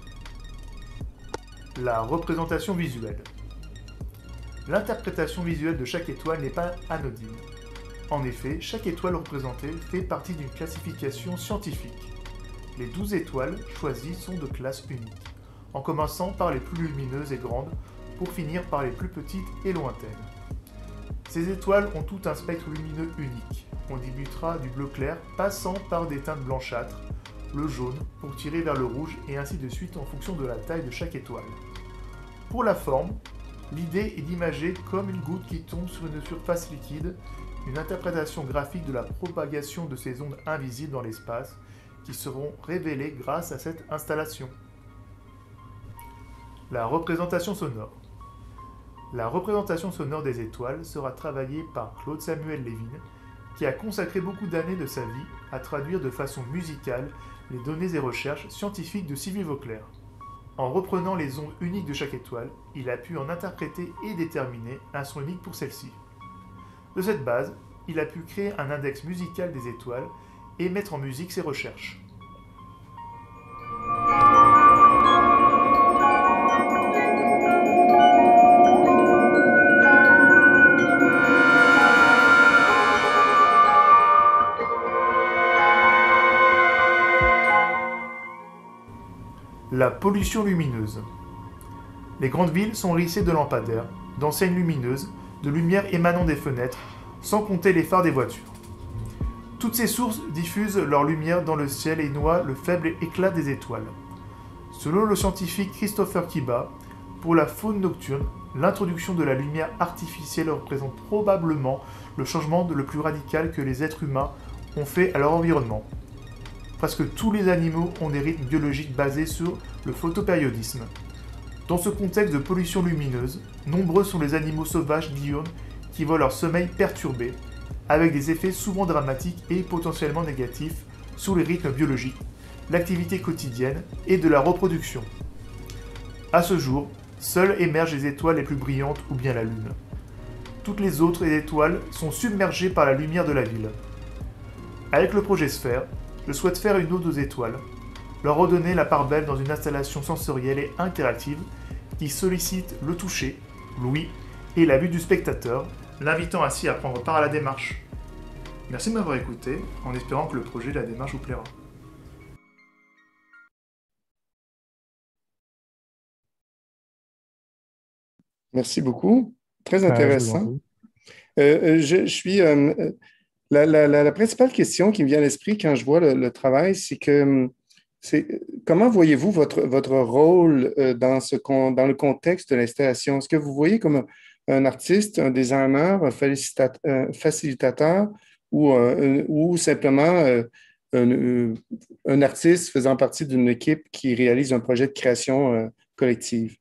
La représentation visuelle. L'interprétation visuelle de chaque étoile n'est pas anodine. En effet, chaque étoile représentée fait partie d'une classification scientifique. Les 12 étoiles choisies sont de classe unique, en commençant par les plus lumineuses et grandes, pour finir par les plus petites et lointaines. Ces étoiles ont tout un spectre lumineux unique. On débutera du bleu clair, passant par des teintes blanchâtres, le jaune, pour tirer vers le rouge, et ainsi de suite en fonction de la taille de chaque étoile. Pour la forme, l'idée est d'imager comme une goutte qui tombe sur une surface liquide, une interprétation graphique de la propagation de ces ondes invisibles dans l'espace, qui seront révélées grâce à cette installation. La représentation sonore. La représentation sonore des étoiles sera travaillée par Claude Samuel Lévin, qui a consacré beaucoup d'années de sa vie à traduire de façon musicale les données et recherches scientifiques de Sylvie Vauclair. En reprenant les ondes uniques de chaque étoile, il a pu en interpréter et déterminer un son unique pour celle-ci. De cette base, il a pu créer un index musical des étoiles et mettre en musique ses recherches. la pollution lumineuse. Les grandes villes sont hérissées de lampadaires, d'enseignes lumineuses, de lumière émanant des fenêtres, sans compter les phares des voitures. Toutes ces sources diffusent leur lumière dans le ciel et noient le faible éclat des étoiles. Selon le scientifique Christopher Kiba, pour la faune nocturne, l'introduction de la lumière artificielle représente probablement le changement le plus radical que les êtres humains ont fait à leur environnement. Presque tous les animaux ont des rythmes biologiques basés sur le photopériodisme. Dans ce contexte de pollution lumineuse, nombreux sont les animaux sauvages diurnes qui voient leur sommeil perturbé, avec des effets souvent dramatiques et potentiellement négatifs sur les rythmes biologiques, l'activité quotidienne et de la reproduction. À ce jour, seules émergent les étoiles les plus brillantes ou bien la Lune. Toutes les autres étoiles sont submergées par la lumière de la ville. Avec le projet Sphère, je souhaite faire une ode aux étoiles, leur redonner la part belle dans une installation sensorielle et interactive qui sollicite le toucher, l'ouïe et la vue du spectateur, l'invitant ainsi à prendre part à la démarche. Merci de m'avoir écouté, en espérant que le projet de la démarche vous plaira. Merci beaucoup. Très Je vous en intéressant. prie. Je suis, la principale question qui me vient à l'esprit quand je vois le travail, c'est que comment voyez-vous votre rôle dans le contexte de l'installation? Est-ce que vous voyez comme un artiste, un designer, un facilitateur ou simplement un artiste faisant partie d'une équipe qui réalise un projet de création collective?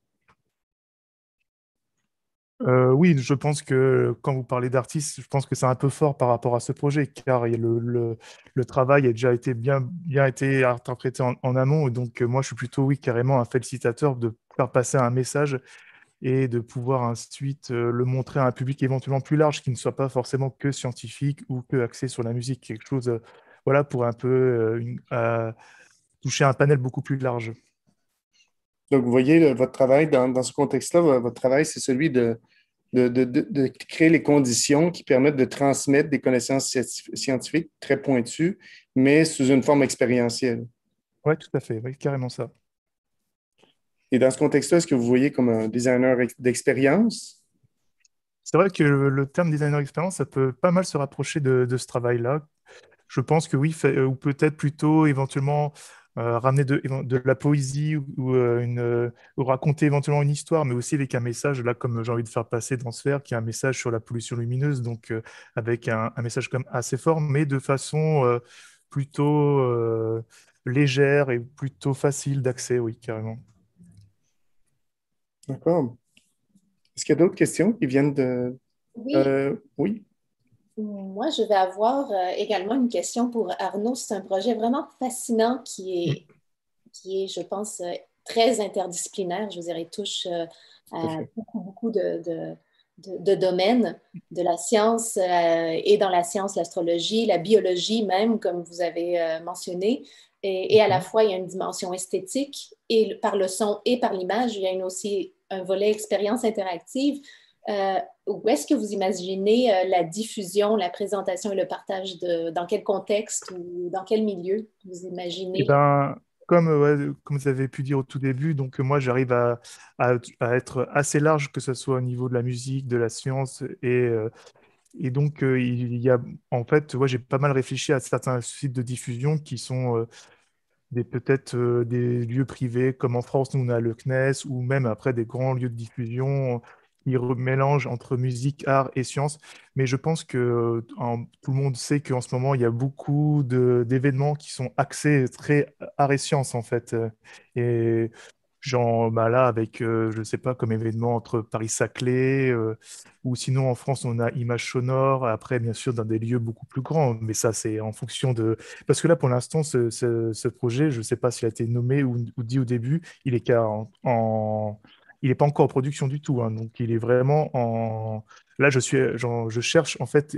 Oui, je pense que quand vous parlez d'artistes, je pense que c'est un peu fort par rapport à ce projet, car le travail a déjà été bien été interprété en amont. Et donc, moi, je suis plutôt, oui, carrément un félicitateur de faire passer un message et de pouvoir ensuite le montrer à un public éventuellement plus large, qui ne soit pas forcément que scientifique ou que axé sur la musique, quelque chose, voilà, pour un peu toucher un panel beaucoup plus large. Donc, vous voyez, votre travail dans ce contexte-là, votre travail, c'est celui de créer les conditions qui permettent de transmettre des connaissances scientifiques très pointues, mais sous une forme expérientielle. Oui, tout à fait, oui, carrément ça. Et dans ce contexte-là, est-ce que vous voyez comme un designer d'expérience? C'est vrai que le terme designer expérience, ça peut pas mal se rapprocher de ce travail-là. Je pense que oui, ou peut-être plutôt éventuellement ramener de la poésie ou raconter éventuellement une histoire, mais aussi avec un message, là, comme j'ai envie de faire passer dans Sphère, qui est un message sur la pollution lumineuse, donc avec un message comme assez fort, mais de façon plutôt légère et plutôt facile d'accès, oui, carrément. D'accord. Est-ce qu'il y a d'autres questions qui viennent de... Oui, Oui. moi, je vais avoir également une question pour Arnaud. C'est un projet vraiment fascinant qui est, je pense, très interdisciplinaire. Je vous dirais, il touche Tout à à fait. beaucoup de domaines de la science et dans la science, l'astrologie, la biologie même, comme vous avez mentionné. Et à la fois, il y a une dimension esthétique et par le son et par l'image, il y a aussi un volet expérience interactive. Où est-ce que vous imaginez la diffusion, la présentation et le partage dans quel contexte ou dans quel milieu vous Eh imaginez? ben, comme vous avez pu dire au tout début, donc moi j'arrive à être assez large, que ce soit au niveau de la musique, de la science, et donc il y a, en fait, j'ai pas mal réfléchi à certains sites de diffusion qui sont peut-être des lieux privés, comme en France, nous on a le CNES, ou même après des grands lieux de diffusion qui mélangent entre musique, art et science. Mais je pense que tout le monde sait qu'en ce moment, il y a beaucoup d'événements qui sont axés très art et science, en fait. Et genre, bah là, avec, je sais pas, comme événement entre Paris-Saclay, ou sinon en France, on a Image Sonore, après, bien sûr, dans des lieux beaucoup plus grands. Mais ça, c'est en fonction de parce que là, pour l'instant, ce projet, je ne sais pas s'il a été nommé ou dit au début, il est il n'est pas encore en production du tout, hein. Donc, il est vraiment en. Là, je cherche en fait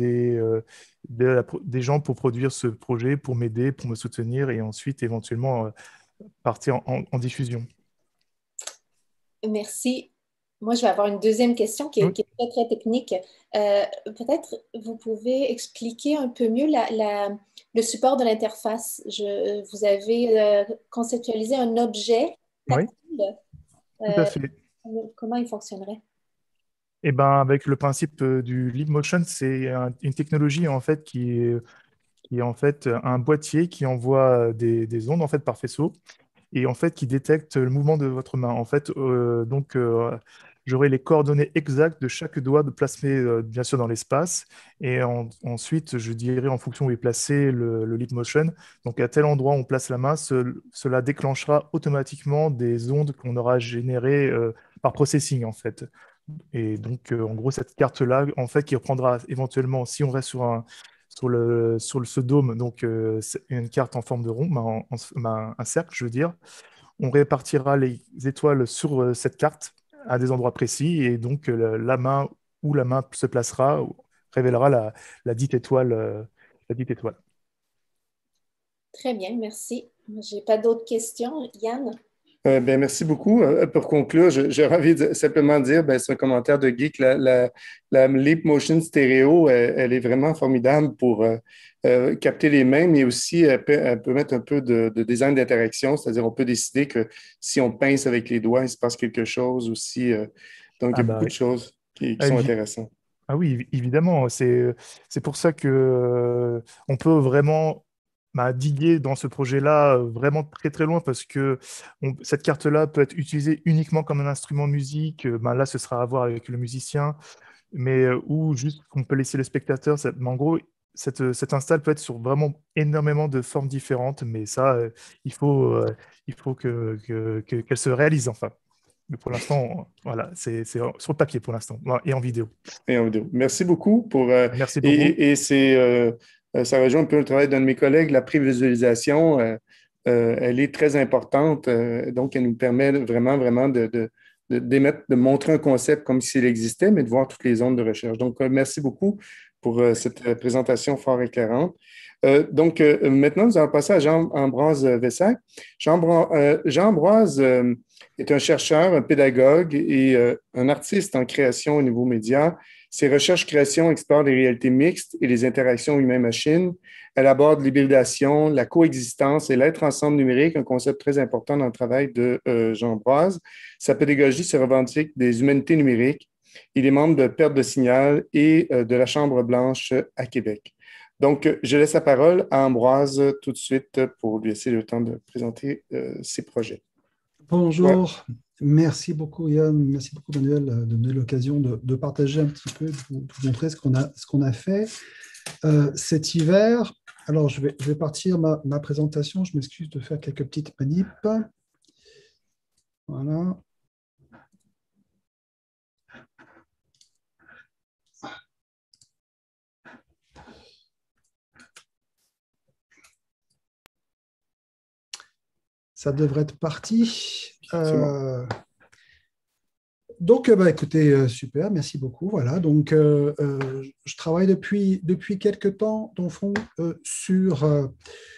des gens pour produire ce projet, pour m'aider, pour me soutenir et ensuite éventuellement partir en diffusion. Merci. Moi, je vais avoir une deuxième question qui Oui. est très, très technique. Peut-être vous pouvez expliquer un peu mieux le support de l'interface. Vous avez conceptualisé un objet Oui, tactile. tout à Euh, fait. comment il fonctionnerait? Et ben, avec le principe du Leap Motion, c'est une technologie en fait qui est en fait un boîtier qui envoie des ondes en fait par faisceau et en fait qui détecte le mouvement de votre main. En fait, j'aurai les coordonnées exactes de chaque doigt de placé bien sûr dans l'espace et ensuite je dirai en fonction où est placé le Leap Motion. Donc à tel endroit où on place la main, cela déclenchera automatiquement des ondes qu'on aura générées par processing en fait. Et donc, en gros, cette carte-là, en fait, qui reprendra éventuellement, si on reste ce dôme, donc c'est une carte en forme de rond, un cercle, je veux dire, on répartira les étoiles sur cette carte à des endroits précis, et donc la main où la main se placera révélera la dite étoile, la dite étoile. Très bien, merci. Je n'ai pas d'autres questions. Yann? Ben, merci beaucoup. Pour conclure, j'ai envie de simplement dire, ben, c'est un commentaire de geek, la Leap Motion Stereo, elle est vraiment formidable pour capter les mains, mais aussi elle peut mettre un peu de design d'interaction, c'est-à-dire on peut décider que si on pince avec les doigts, il se passe quelque chose aussi. Donc, il y Ah a bah beaucoup oui. de choses qui Ah, sont intéressantes. évidemment, c'est pour ça que on peut vraiment diguer dans ce projet-là vraiment très très loin parce que cette carte-là peut être utilisée uniquement comme un instrument de musique. Là, ce sera à voir avec le musicien, mais ou juste qu'on peut laisser le spectateur. Mais en gros, cette install peut être sur vraiment énormément de formes différentes, mais ça, il faut, euh, il faut qu'elle se réalise enfin. Mais pour l'instant, voilà, c'est sur le papier pour l'instant, et en vidéo. Et en vidéo. Merci beaucoup pour Merci beaucoup. ça rejoint un peu le travail d'un de mes collègues, la prévisualisation. Elle est très importante, donc elle nous permet vraiment, vraiment de montrer un concept comme s'il existait, mais de voir toutes les zones de recherche. Donc, merci beaucoup pour cette présentation fort éclairante. Maintenant, nous allons passer à Jean-Ambroise Vessac. Jean-Ambroise est un chercheur, un pédagogue et un artiste en création au niveau média. Ses recherches-créations explorent les réalités mixtes et les interactions humain-machine. Elle aborde l'hybridation, la coexistence et l'être ensemble numérique, un concept très important dans le travail de Jean-Ambroise. Sa pédagogie se revendique des humanités numériques. Il est membre de Perte de signal et de la Chambre blanche à Québec. Donc, je laisse la parole à Ambroise tout de suite pour lui laisser le temps de présenter ses projets. Bonjour, merci beaucoup Yann, merci beaucoup Manuel de donner l'occasion de partager un petit peu, de vous montrer ce qu'on a fait cet hiver. Alors, je vais partir ma présentation, je m'excuse de faire quelques petites manips. Voilà. Ça devrait être parti. Donc, écoutez, super, merci beaucoup. Voilà, donc je travaille depuis quelques temps, dans le fond, sur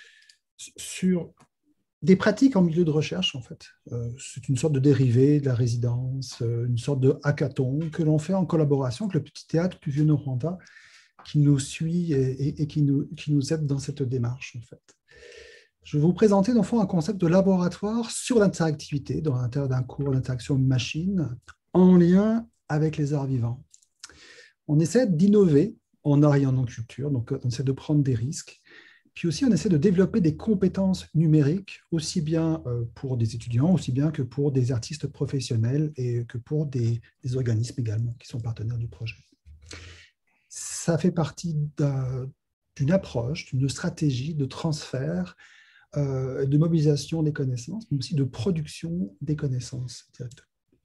des pratiques en milieu de recherche, en fait. C'est une sorte de dérivé de la résidence, une sorte de hackathon que l'on fait en collaboration avec le Petit Théâtre du Vieux-Noranda, qui nous suit et qui nous aide dans cette démarche, en fait. Je vais vous présenter, dans le fond, un concept de laboratoire sur l'interactivité dans l'intérieur d'un cours d'interaction machine en lien avec les arts vivants. On essaie d'innover en art et en culture, donc on essaie de prendre des risques. Puis aussi, on essaie de développer des compétences numériques, aussi bien pour des étudiants, aussi bien que pour des artistes professionnels et que pour des organismes également qui sont partenaires du projet. Ça fait partie d'une approche, d'une stratégie de transfert, de mobilisation des connaissances, mais aussi de production des connaissances directement.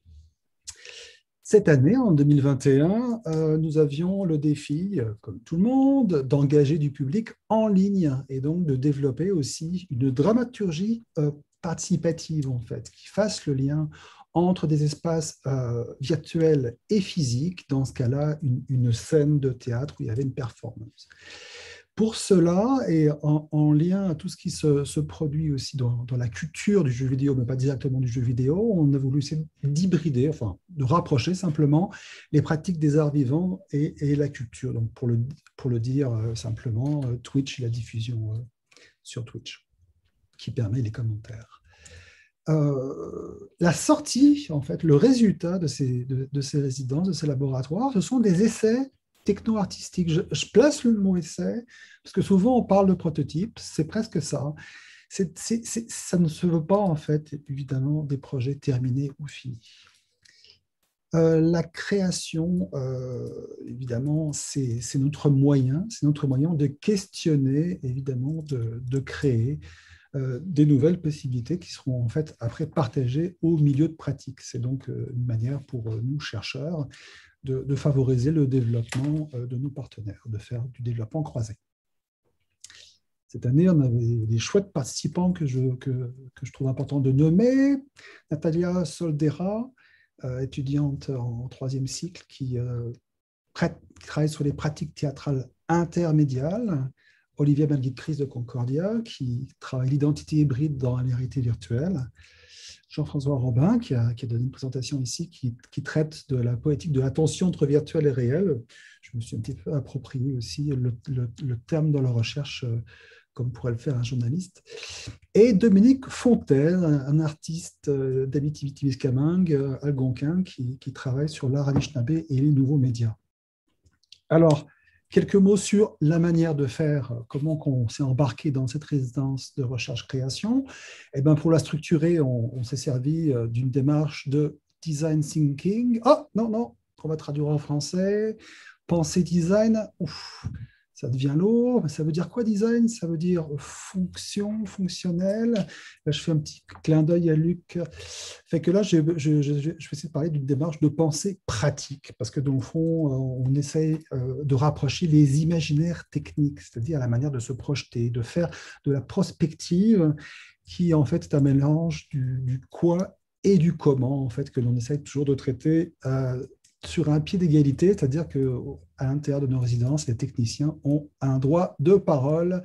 Cette année, en 2021, nous avions le défi, comme tout le monde, d'engager du public en ligne et donc de développer aussi une dramaturgie participative, en fait, qui fasse le lien entre des espaces virtuels et physiques, dans ce cas-là, une scène de théâtre où il y avait une performance. Pour cela, et en lien à tout ce qui se produit aussi dans la culture du jeu vidéo, mais pas directement du jeu vidéo, on a voulu essayer d'hybrider, enfin de rapprocher simplement les pratiques des arts vivants et la culture. Donc pour le dire simplement, Twitch et la diffusion sur Twitch, qui permet les commentaires. La sortie, en fait, le résultat de ces résidences, de ces laboratoires, ce sont des essais techno-artistiques. Je place le mot essai, parce que souvent on parle de prototypes, c'est presque ça. Ça ne se veut pas, en fait, évidemment, des projets terminés ou finis. La création, évidemment, c'est notre moyen de questionner, évidemment, de créer des nouvelles possibilités qui seront en fait après partagées au milieu de pratique. C'est donc une manière pour nous, chercheurs, de favoriser le développement de nos partenaires, de faire du développement croisé. Cette année, on avait des chouettes participants que je trouve important de nommer. Natalia Soldera, étudiante en 3e cycle, qui travaille sur les pratiques théâtrales intermédiales. Olivia Malguit-Chris de Concordia, qui travaille l'identité hybride dans la réalité virtuelle. Jean-François Robin, qui a donné une présentation ici, qui traite de la poétique de la tension entre virtuel et réel. Je me suis un petit peu approprié aussi le terme dans la recherche, comme pourrait le faire un journaliste. Et Dominique Fontaine, un artiste d'Abitibi-Témiscamingue, algonquin, qui travaille sur l'art anishinaabe et les nouveaux médias. Alors, quelques mots sur la manière de faire, comment on s'est embarqué dans cette résidence de recherche-création. Eh bien, pour la structurer, on s'est servi d'une démarche de design thinking. Oh, non, on va traduire en français. Pensée design, ça devient lourd. Mais ça veut dire quoi design? Ça veut dire fonction, fonctionnel. Là, je fais un petit clin d'œil à Luc. Fait que là, je vais essayer de parler d'une démarche de pensée pratique, parce que dans le fond, on essaie de rapprocher les imaginaires techniques, c'est-à-dire la manière de se projeter, de faire de la prospective, qui en fait est un mélange du quoi et du comment, en fait, que l'on essaie toujours de traiter sur un pied d'égalité, c'est-à-dire qu'à l'intérieur de nos résidences, les techniciens ont un droit de parole,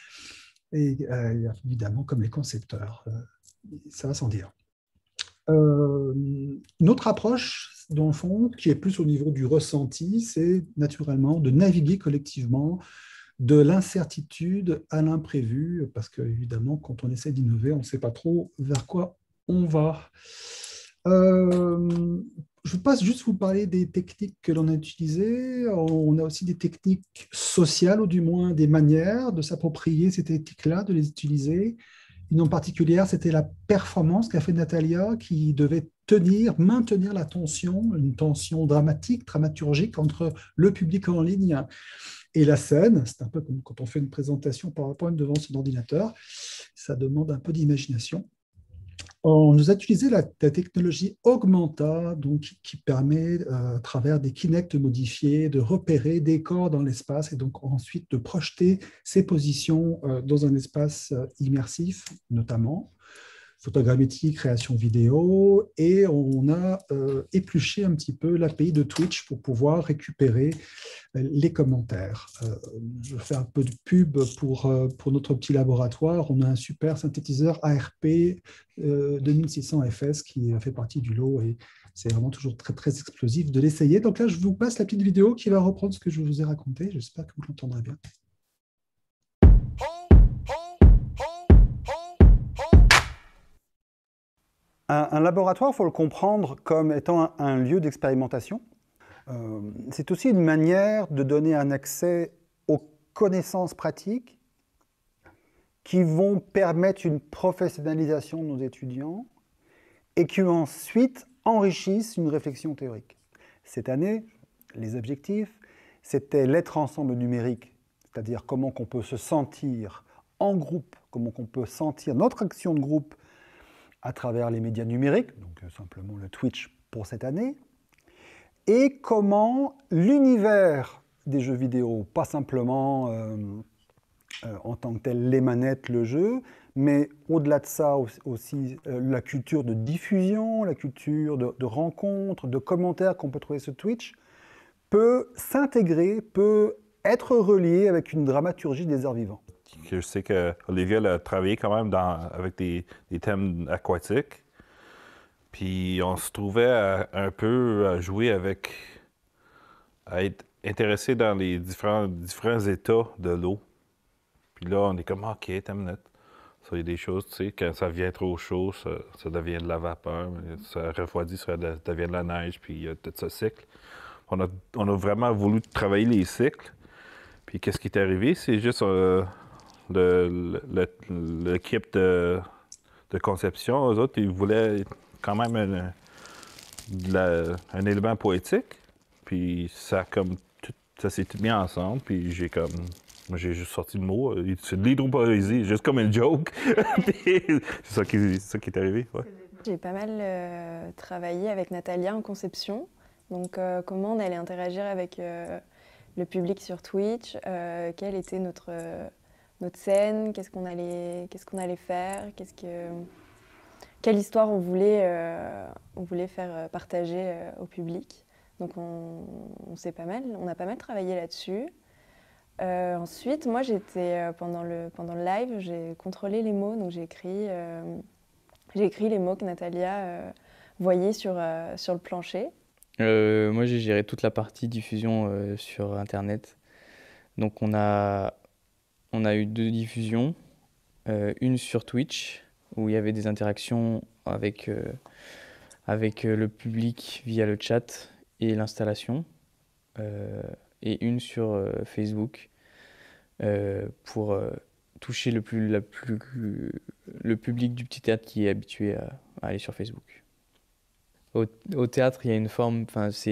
et évidemment comme les concepteurs, ça va sans dire. Une autre approche, dans le fond, qui est plus au niveau du ressenti, c'est naturellement de naviguer collectivement de l'incertitude à l'imprévu, parce qu'évidemment, quand on essaie d'innover, on ne sait pas trop vers quoi on va. Je passe juste vous parler des techniques que l'on a utilisées. On a aussi des techniques sociales, ou du moins des manières de s'approprier ces techniques-là, de les utiliser. Une en particulier, c'était la performance qu'a fait Natalia, qui devait maintenir la tension, une tension dramaturgique entre le public en ligne et la scène. C'est un peu comme quand on fait une présentation PowerPoint devant son ordinateur. Ça demande un peu d'imagination. On nous a utilisé la technologie Augmenta, donc, qui permet, à travers des Kinect modifiés, de repérer des corps dans l'espace et donc ensuite de projeter ces positions dans un espace immersif, notamment photogrammétrie, création vidéo, et on a épluché un petit peu l'API de Twitch pour pouvoir récupérer les commentaires. Je fais un peu de pub pour notre petit laboratoire. On a un super synthétiseur ARP 2600 FS qui fait partie du lot, et c'est vraiment toujours très, très explosif de l'essayer. Donc là, je vous passe la petite vidéo qui va reprendre ce que je vous ai raconté. J'espère que vous l'entendrez bien. Un laboratoire, il faut le comprendre comme étant un lieu d'expérimentation. C'est aussi une manière de donner un accès aux connaissances pratiques qui vont permettre une professionnalisation de nos étudiants et qui ensuite enrichissent une réflexion théorique. Cette année, les objectifs, c'était l'être ensemble numérique, c'est-à-dire comment on peut se sentir en groupe, comment on peut sentir notre action de groupe à travers les médias numériques, donc simplement le Twitch pour cette année, et comment l'univers des jeux vidéo, pas simplement en tant que tel les manettes, le jeu, mais au-delà de ça aussi la culture de diffusion, la culture de rencontres, de commentaires qu'on peut trouver sur Twitch, peut s'intégrer, peut être relié avec une dramaturgie des arts vivants. Je sais qu'Olivia a travaillé quand même avec des thèmes aquatiques. Puis on se trouvait un peu à jouer avec, à être intéressé dans les différents états de l'eau. Puis là, on est comme, OK, t'as une minute. Ça, il y a des choses, tu sais, quand ça devient trop chaud, ça devient de la vapeur. Ça refroidit, ça devient de la neige, puis il y a tout ce cycle. On a vraiment voulu travailler les cycles. Puis qu'est-ce qui est arrivé? C'est juste l'équipe de conception. Eux autres, ils voulaient quand même un élément poétique. Puis ça s'est tout mis ensemble. Puis moi, j'ai juste sorti le mot. C'est de l'hydropoésie, juste comme une joke. c'est ça qui est arrivé. Ouais. J'ai pas mal travaillé avec Natalia en conception. Donc, comment on allait interagir avec le public sur Twitch, quelle était notre scène, qu'est-ce qu'on allait faire, quelle histoire on voulait faire partager au public. Donc, on a pas mal travaillé là-dessus. Ensuite, moi, j'étais pendant le live, j'ai contrôlé les mots, donc j'ai écrit les mots que Natalia voyait sur le plancher. Moi, j'ai géré toute la partie diffusion sur Internet. Donc, on a eu 2 diffusions, une sur Twitch où il y avait des interactions avec le public via le chat et l'installation, et une sur Facebook pour toucher le public du petit théâtre qui est habitué à aller sur Facebook. Au théâtre, il y a une forme,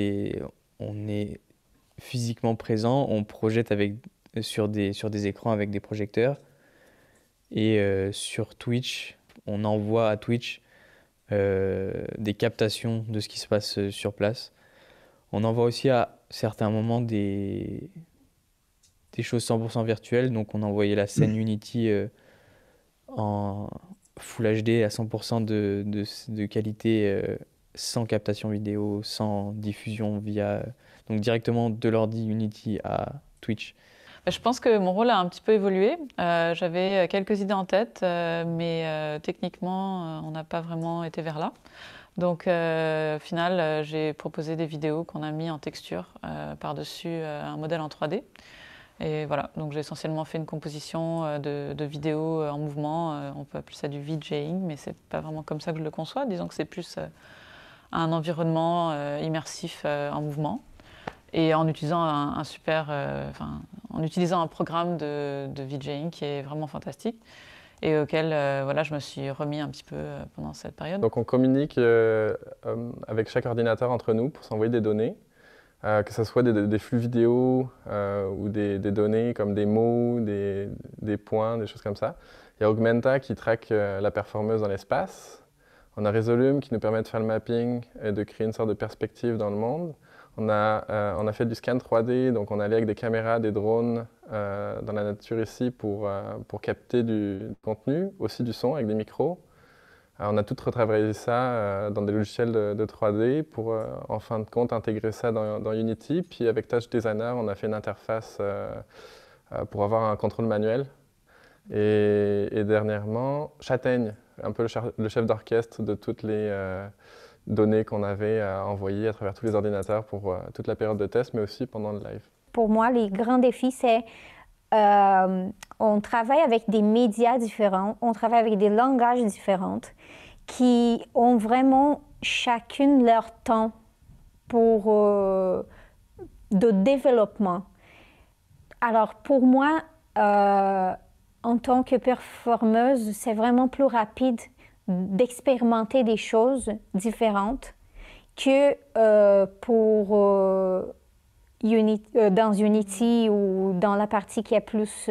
on est physiquement présent, on projette sur des écrans avec des projecteurs, et sur Twitch, on envoie à Twitch des captations de ce qui se passe sur place. On envoie aussi à certains moments des choses 100% virtuelles, donc on a envoyé la scène Unity en Full HD à 100% de qualité, sans captation vidéo, sans diffusion donc directement de l'ordi Unity à Twitch. Je pense que mon rôle a un petit peu évolué. J'avais quelques idées en tête, mais techniquement, on n'a pas vraiment été vers là. Donc, au final, j'ai proposé des vidéos qu'on a mis en texture par-dessus un modèle en 3D. Et voilà, donc j'ai essentiellement fait une composition de vidéos en mouvement. On peut appeler ça du VJing, mais c'est pas vraiment comme ça que je le conçois. Disons que c'est plus un environnement immersif en mouvement. Et en utilisant en utilisant un programme de VJing qui est vraiment fantastique et auquel je me suis remis un petit peu pendant cette période. Donc on communique avec chaque ordinateur entre nous pour s'envoyer des données, que ce soit des flux vidéo ou des données comme des mots, des points, des choses comme ça. Il y a Augmenta qui traque la performance dans l'espace. On a Resolume qui nous permet de faire le mapping et de créer une sorte de perspective dans le monde. On a fait du scan 3D, donc on allait avec des caméras, des drones dans la nature ici pour capter du contenu, aussi du son avec des micros. On a tout retravaillé ça dans des logiciels de 3D pour en fin de compte intégrer ça dans Unity. Puis avec Touch Designer, on a fait une interface pour avoir un contrôle manuel. Et dernièrement, Châtaigne, un peu le chef d'orchestre de toutes les données qu'on avait envoyées à travers tous les ordinateurs pour toute la période de test, mais aussi pendant le live. Pour moi, les grands défis, c'est on travaille avec des médias différents, on travaille avec des langages différents qui ont vraiment chacune leur temps de développement. Alors pour moi, en tant que performeuse, c'est vraiment plus rapide d'expérimenter des choses différentes que dans Unity ou dans la partie qui est plus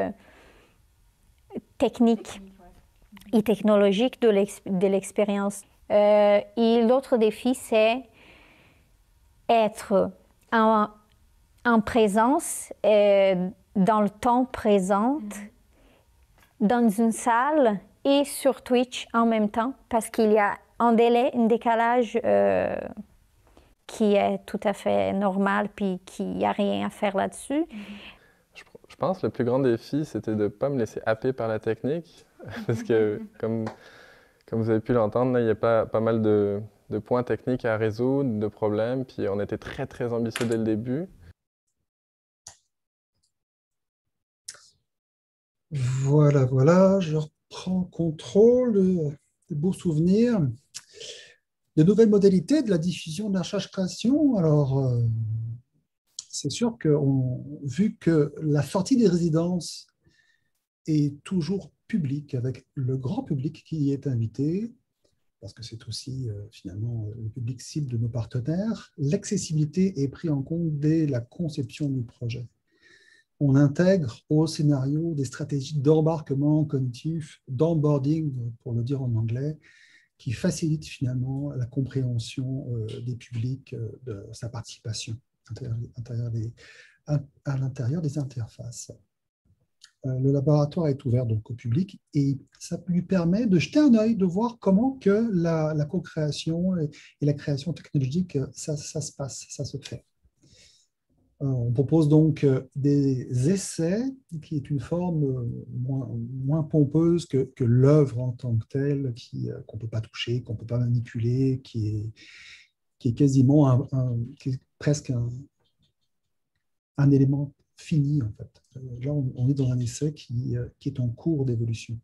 technique et technologique de l'expérience. Et l'autre défi, c'est être en présence, dans le temps présent, dans une salle et sur Twitch en même temps, parce qu'il y a un décalage qui est tout à fait normal, puis qu'il n'y a rien à faire là-dessus. Je pense que le plus grand défi, c'était de ne pas me laisser happer par la technique, parce que, comme vous avez pu l'entendre, il y a pas mal de points techniques à résoudre, de problèmes, puis on était très, très ambitieux dès le début. Voilà, je reprends contrôle des beaux souvenirs. De nouvelles modalités de la diffusion de la recherche-création. Alors, c'est sûr que vu que la sortie des résidences est toujours publique, avec le grand public qui y est invité, parce que c'est aussi finalement le public cible de nos partenaires, l'accessibilité est prise en compte dès la conception du projet. On intègre au scénario des stratégies d'embarquement cognitif, d'onboarding, pour le dire en anglais, qui facilitent finalement la compréhension des publics de sa participation à l'intérieur des interfaces. Le laboratoire est ouvert donc au public et ça lui permet de jeter un œil, de voir comment que la co-création et la création technologique, ça se passe, ça se fait. On propose donc des essais, qui est une forme moins pompeuse que l'œuvre en tant que telle, qu'on ne peut pas toucher, qu'on ne peut pas manipuler, qui est quasiment qui est presque un élément fini, en fait. Là, on est dans un essai qui est en cours d'évolution.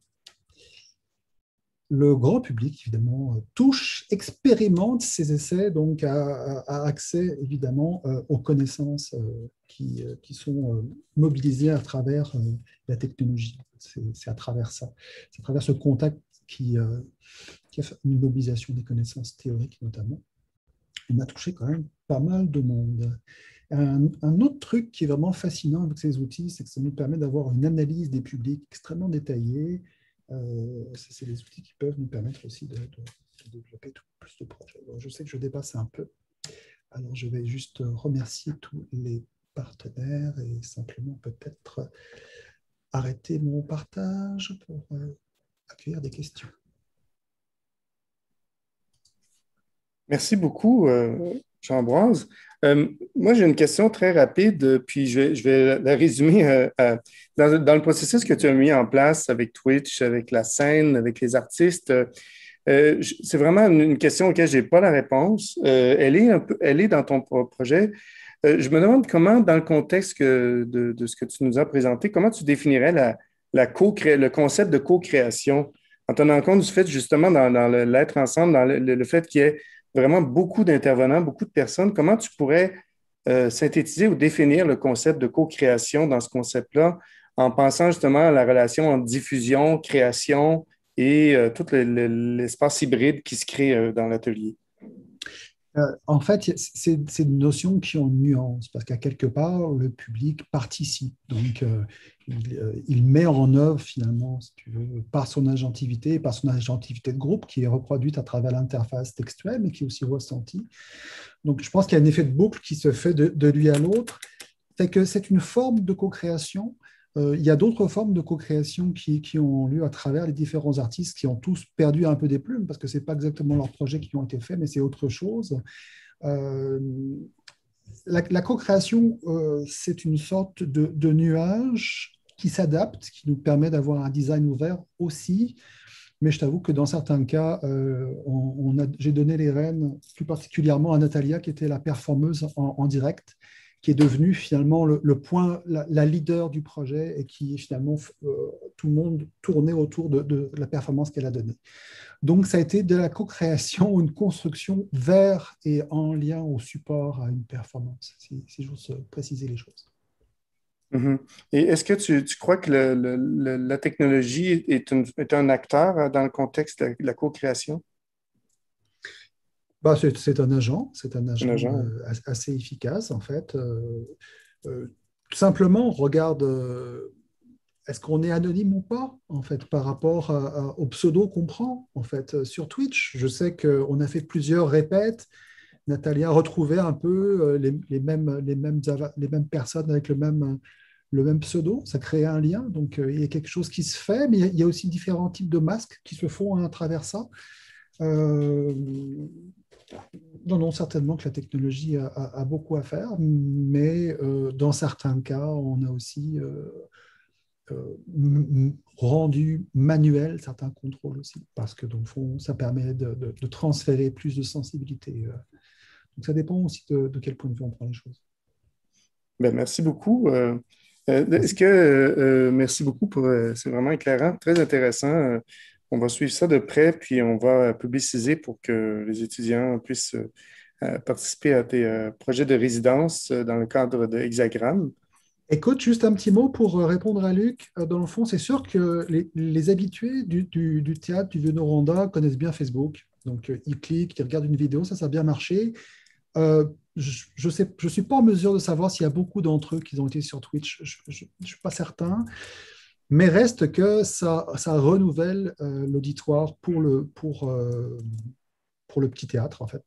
Le grand public, évidemment, touche, expérimente ces essais, donc a accès, évidemment, aux connaissances qui sont mobilisées à travers la technologie. C'est à travers ça. C'est à travers ce contact qui a fait une mobilisation des connaissances théoriques, notamment. On a touché quand même pas mal de monde. Un autre truc qui est vraiment fascinant avec ces outils, c'est que ça nous permet d'avoir une analyse des publics extrêmement détaillée. C'est des outils qui peuvent nous permettre aussi de développer plus de projets. Alors, je sais que je dépasse un peu. Alors, je vais juste remercier tous les partenaires et simplement peut-être arrêter mon partage pour accueillir des questions. Merci beaucoup, Jean-Ambroise. Moi, j'ai une question très rapide, puis je vais la résumer dans le processus que tu as mis en place avec Twitch, avec la scène, avec les artistes. C'est vraiment une question auquel je n'ai pas la réponse. Elle est dans ton projet. Je me demande comment, dans le contexte de ce que tu nous as présenté, comment tu définirais le concept de co-création en tenant compte du fait, justement, dans l'être ensemble, dans le fait qu'il y ait vraiment beaucoup d'intervenants, beaucoup de personnes. Comment tu pourrais synthétiser ou définir le concept de co-création dans ce concept-là en pensant justement à la relation entre diffusion, création et tout l'espace hybride qui se crée dans l'atelier? En fait, c'est une notion qui en nuance, parce qu'à quelque part, le public participe. Donc, il met en œuvre, finalement, si tu veux, par son agentivité de groupe, qui est reproduite à travers l'interface textuelle, mais qui est aussi ressentie. Donc, je pense qu'il y a un effet de boucle qui se fait de lui à l'autre. C'est que c'est une forme de co-création. Il y a d'autres formes de co-création qui ont lieu à travers les différents artistes qui ont tous perdu un peu des plumes, parce que ce n'est pas exactement leurs projets qui ont été faits, mais c'est autre chose. La co-création, c'est une sorte de nuage qui s'adapte, qui nous permet d'avoir un design ouvert aussi. Mais je t'avoue que dans certains cas, j'ai donné les rênes plus particulièrement à Natalia, qui était la performeuse en direct, qui est devenue finalement la leader du projet et qui finalement tout le monde tournait autour de la performance qu'elle a donnée. Donc ça a été de la co-création, une construction vers et en lien au support à une performance, si j'ose préciser les choses. Mm-hmm. Et est-ce que tu crois que la technologie est un acteur dans le contexte de la co-création? C'est un agent assez efficace, en fait. Tout simplement, regarde, est-ce qu'on est anonyme ou pas, en fait, par rapport au pseudo qu'on prend, en fait, sur Twitch. Je sais qu'on a fait plusieurs répètes. Natalia retrouvait un peu les mêmes personnes avec le même pseudo. Ça crée un lien. Donc, il y a quelque chose qui se fait, mais il y a aussi différents types de masques qui se font à travers ça. Il Non, certainement que la technologie a beaucoup à faire, mais dans certains cas, on a aussi rendu manuel certains contrôles aussi, parce que dans le fond, ça permet de transférer plus de sensibilité. Donc ça dépend aussi de quel point de vue on prend les choses. Ben, merci beaucoup. Merci beaucoup pour, c'est vraiment éclairant, très intéressant. On va suivre ça de près, puis on va publiciser pour que les étudiants puissent participer à tes projets de résidence dans le cadre de Hexagramme. Écoute, juste un petit mot pour répondre à Luc. Dans le fond, c'est sûr que les habitués du théâtre du Vieux-Noranda connaissent bien Facebook. Donc, ils cliquent, ils regardent une vidéo, ça a bien marché. Je suis pas en mesure de savoir s'il y a beaucoup d'entre eux qui ont été sur Twitch. Je ne suis pas certain. Mais reste que ça renouvelle l'auditoire pour le petit théâtre, en fait.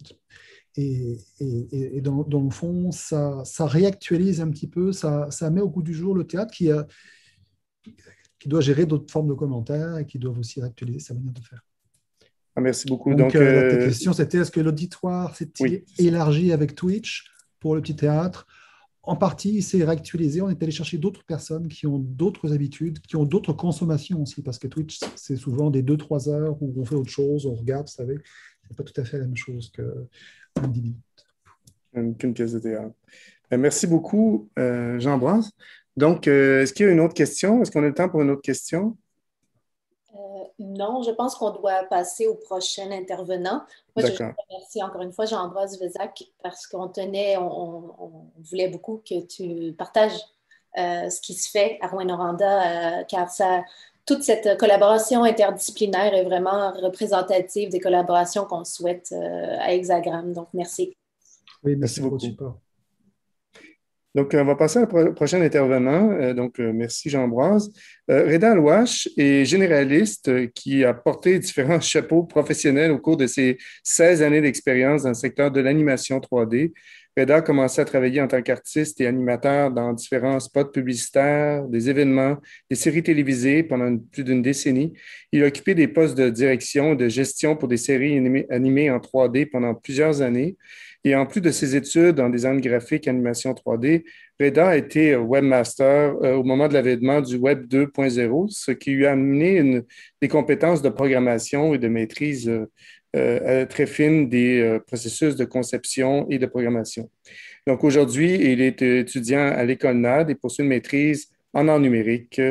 Et dans le fond, ça réactualise un petit peu, ça met au goût du jour le théâtre qui doit gérer d'autres formes de commentaires et qui doivent aussi réactualiser sa manière de faire. Ah, merci beaucoup. Donc ta question, c'était est-ce que l'auditoire s'est élargi avec Twitch pour le petit théâtre? En partie, il s'est réactualisé. On est allé chercher d'autres personnes qui ont d'autres habitudes, qui ont d'autres consommations aussi, parce que Twitch, c'est souvent des 2-3 heures où on fait autre chose, on regarde, vous savez. C'est pas tout à fait la même chose qu'un 10 minutes. Qu'une pièce de théâtre. Merci beaucoup, Jean-Ambroise. Donc, est-ce qu'il y a une autre question? Est-ce qu'on a le temps pour une autre question? Non, je pense qu'on doit passer au prochain intervenant. Moi, je remercie encore une fois Jean-Ambroise Vézac parce qu'on voulait beaucoup que tu partages ce qui se fait à Rouyn-Noranda, car toute cette collaboration interdisciplinaire est vraiment représentative des collaborations qu'on souhaite à Hexagramme. Donc, merci. Oui, merci beaucoup. Super. Donc, on va passer au prochain intervenant. Merci Jean-Ambroise. Reda Alouache est généraliste qui a porté différents chapeaux professionnels au cours de ses 16 années d'expérience dans le secteur de l'animation 3D. Reda a commencé à travailler en tant qu'artiste et animateur dans différents spots publicitaires, des événements, des séries télévisées pendant plus d'une décennie. Il a occupé des postes de direction et de gestion pour des séries animées en 3D pendant plusieurs années. Et en plus de ses études en design graphique et animation 3D, Reda a été webmaster au moment de l'avènement du Web 2.0, ce qui lui a amené des compétences de programmation et de maîtrise très fines des processus de conception et de programmation. Donc aujourd'hui, il est étudiant à l'École NAD et poursuit une maîtrise en art numérique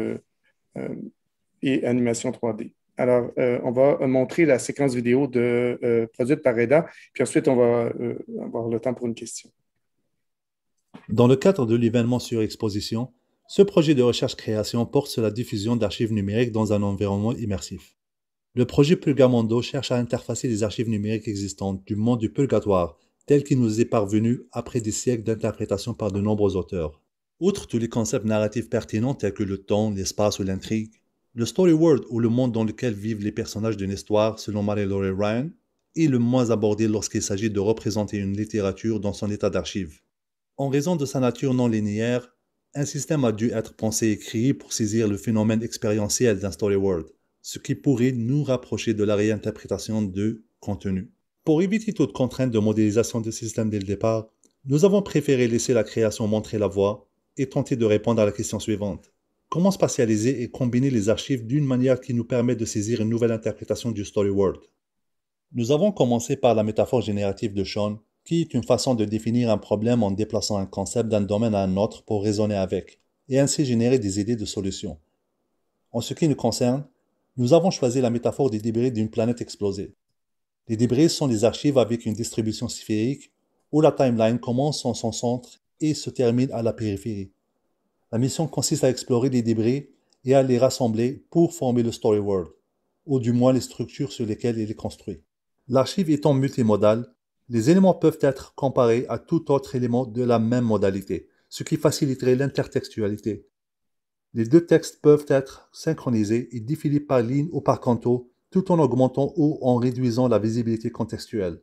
et animation 3D. Alors, on va montrer la séquence vidéo produite par Reda, puis ensuite, on va avoir le temps pour une question. Dans le cadre de l'événement sur exposition, ce projet de recherche-création porte sur la diffusion d'archives numériques dans un environnement immersif. Le projet Purgamondo cherche à interfacer les archives numériques existantes du monde du purgatoire, tel qu'il nous est parvenu après des siècles d'interprétation par de nombreux auteurs. Outre tous les concepts narratifs pertinents tels que le temps, l'espace ou l'intrigue, le story world, ou le monde dans lequel vivent les personnages d'une histoire, selon Mary-Laurel Ryan, est le moins abordé lorsqu'il s'agit de représenter une littérature dans son état d'archive. En raison de sa nature non linéaire, un système a dû être pensé et créé pour saisir le phénomène expérientiel d'un story world, ce qui pourrait nous rapprocher de la réinterprétation de contenu. Pour éviter toute contrainte de modélisation du système dès le départ, nous avons préféré laisser la création montrer la voie et tenter de répondre à la question suivante. Comment spatialiser et combiner les archives d'une manière qui nous permet de saisir une nouvelle interprétation du story world? Nous avons commencé par la métaphore générative de Sean, qui est une façon de définir un problème en déplaçant un concept d'un domaine à un autre pour raisonner avec, et ainsi générer des idées de solutions. En ce qui nous concerne, nous avons choisi la métaphore des débris d'une planète explosée. Les débris sont des archives avec une distribution sphérique, où la timeline commence en son centre et se termine à la périphérie. La mission consiste à explorer les débris et à les rassembler pour former le story world, ou du moins les structures sur lesquelles il est construit. L'archive étant multimodale, les éléments peuvent être comparés à tout autre élément de la même modalité, ce qui faciliterait l'intertextualité. Les deux textes peuvent être synchronisés et défilés par ligne ou par canto, tout en augmentant ou en réduisant la visibilité contextuelle.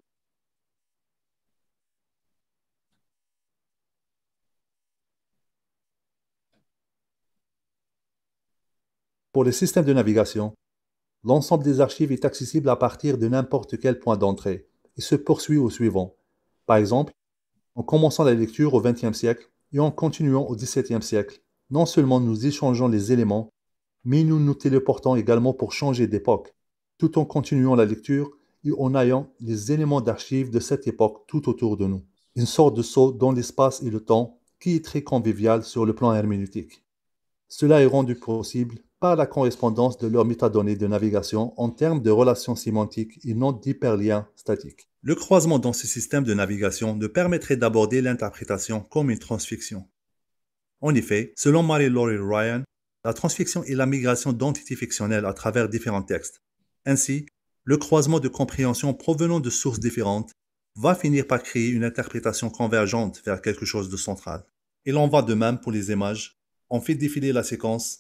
Pour les systèmes de navigation, l'ensemble des archives est accessible à partir de n'importe quel point d'entrée, et se poursuit au suivant. Par exemple, en commençant la lecture au XXe siècle et en continuant au XVIIe siècle, non seulement nous échangeons les éléments, mais nous nous téléportons également pour changer d'époque, tout en continuant la lecture et en ayant les éléments d'archives de cette époque tout autour de nous. Une sorte de saut dans l'espace et le temps qui est très convivial sur le plan herméneutique. Cela est rendu possible par la correspondance de leurs métadonnées de navigation en termes de relations sémantiques et non d'hyperliens statiques. Le croisement dans ce système de navigation nous permettrait d'aborder l'interprétation comme une transfiction. En effet, selon Mary-Laurie Ryan, la transfiction est la migration d'entités fictionnelles à travers différents textes. Ainsi, le croisement de compréhension provenant de sources différentes va finir par créer une interprétation convergente vers quelque chose de central. Il en va de même pour les images. On fait défiler la séquence.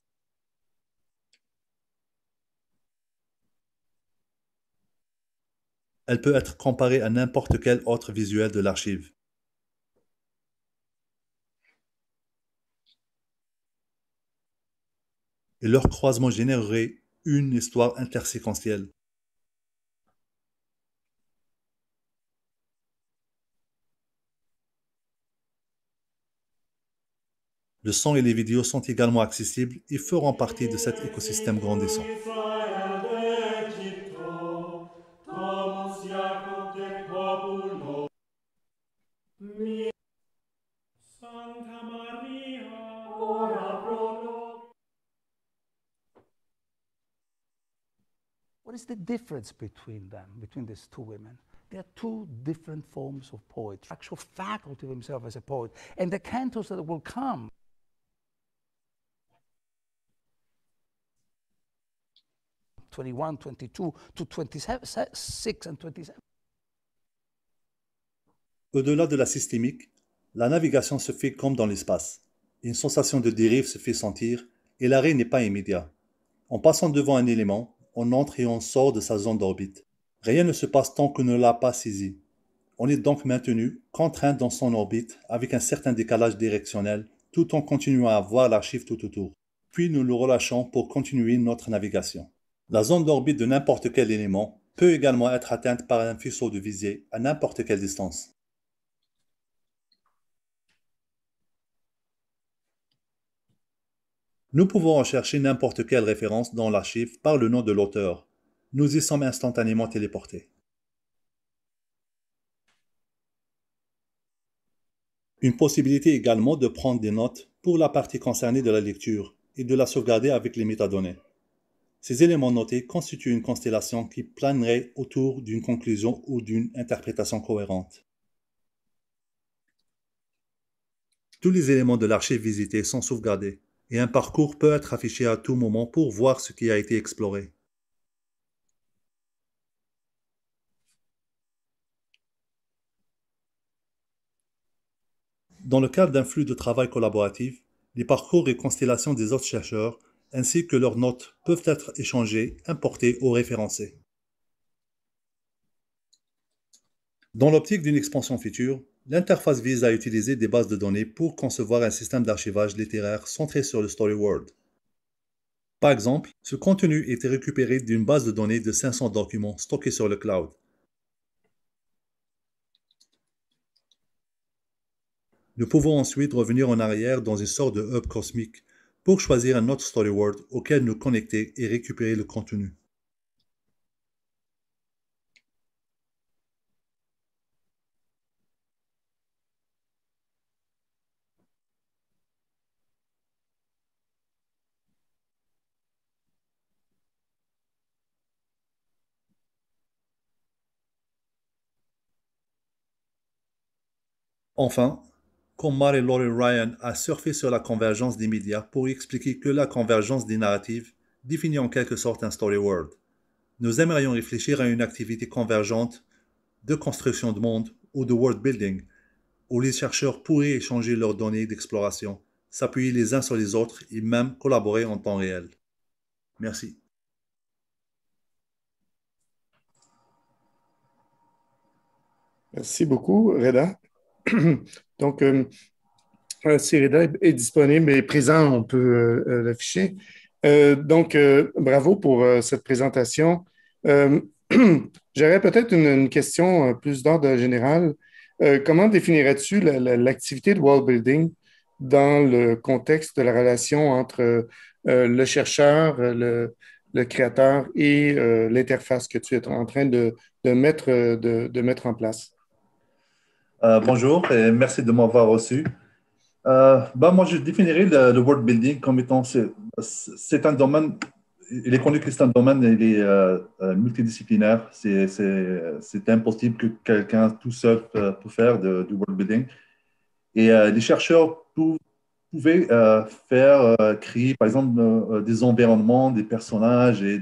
Elle peut être comparée à n'importe quel autre visuel de l'archive. Et leur croisement générerait une histoire interséquentielle. Le son et les vidéos sont également accessibles et feront partie de cet écosystème grandissant. What is the difference between them, between these two women? They are two different forms of poetry, actual faculty of himself as a poet, and the cantos that will come. '21, '22 to 26 and 27. Au-delà de la systémique, la navigation se fait comme dans l'espace. Une sensation de dérive se fait sentir et l'arrêt n'est pas immédiat. En passant devant un élément, on entre et on sort de sa zone d'orbite. Rien ne se passe tant qu'on ne l'a pas saisi. On est donc maintenu, contraint dans son orbite avec un certain décalage directionnel, tout en continuant à voir l'archive tout autour. Puis nous le relâchons pour continuer notre navigation. La zone d'orbite de n'importe quel élément peut également être atteinte par un faisceau de visée à n'importe quelle distance. Nous pouvons rechercher n'importe quelle référence dans l'archive par le nom de l'auteur. Nous y sommes instantanément téléportés. Une possibilité également de prendre des notes pour la partie concernée de la lecture et de la sauvegarder avec les métadonnées. Ces éléments notés constituent une constellation qui planerait autour d'une conclusion ou d'une interprétation cohérente. Tous les éléments de l'archive visitée sont sauvegardés et un parcours peut être affiché à tout moment pour voir ce qui a été exploré. Dans le cadre d'un flux de travail collaboratif, les parcours et constellations des autres chercheurs ainsi que leurs notes peuvent être échangées, importées ou référencées. Dans l'optique d'une expansion future, l'interface vise à utiliser des bases de données pour concevoir un système d'archivage littéraire centré sur le Story World. Par exemple, ce contenu était récupéré d'une base de données de 500 documents stockés sur le cloud. Nous pouvons ensuite revenir en arrière dans une sorte de hub cosmique pour choisir un autre Story World auquel nous connecter et récupérer le contenu. Enfin, comme Mary-Laurie Ryan a surfé sur la convergence des médias pour expliquer que la convergence des narratives définit en quelque sorte un story world. Nous aimerions réfléchir à une activité convergente de construction de monde ou de world building, où les chercheurs pourraient échanger leurs données d'exploration, s'appuyer les uns sur les autres et même collaborer en temps réel. Merci. Merci beaucoup, Reda. Donc, si Reda est disponible et présent, on peut l'afficher. Donc, bravo pour cette présentation. j'aurais peut-être une question plus d'ordre général. Comment définirais-tu l'activité de wall building dans le contexte de la relation entre le chercheur, le créateur et l'interface que tu es en train de mettre en place? Bonjour et merci de m'avoir reçu. Moi, je définirais le world building comme étant, c'est un domaine, il est connu que c'est un domaine, il est multidisciplinaire. C'est impossible que quelqu'un tout seul peut faire du world building. Et les chercheurs pouvaient créer, par exemple, des environnements, des personnages et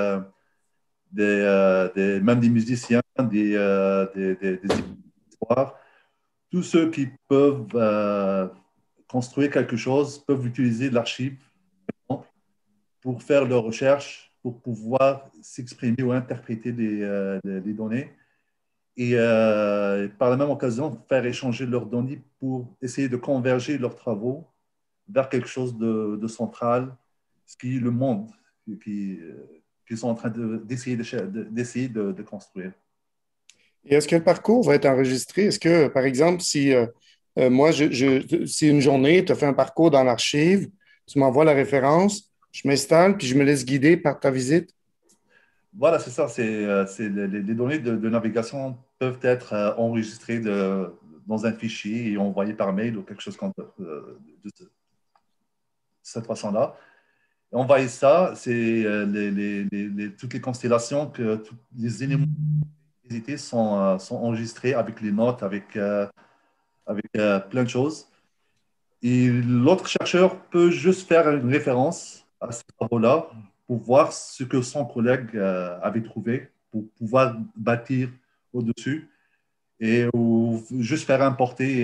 même des musiciens, des histoires. Tous ceux qui peuvent construire quelque chose peuvent utiliser l'archive pour faire leurs recherches, pour pouvoir s'exprimer ou interpréter des données et par la même occasion faire échanger leurs données pour essayer de converger leurs travaux vers quelque chose de central, ce qui est le monde qu'ils sont en train d'essayer de construire. Et est-ce que le parcours va être enregistré? Est-ce que, par exemple, si moi, si une journée, tu as fait un parcours dans l'archive, tu m'envoies la référence, je m'installe, puis je me laisse guider par ta visite? Voilà, c'est ça. Les données de navigation peuvent être enregistrées dans un fichier et envoyées par mail ou quelque chose de cette façon-là. Envoyer ça, c'est toutes les constellations, tous les éléments sont enregistrés avec les notes, avec plein de choses. Et l'autre chercheur peut juste faire une référence à ces travaux-là pour voir ce que son collègue avait trouvé, pour pouvoir bâtir au-dessus ou juste faire importer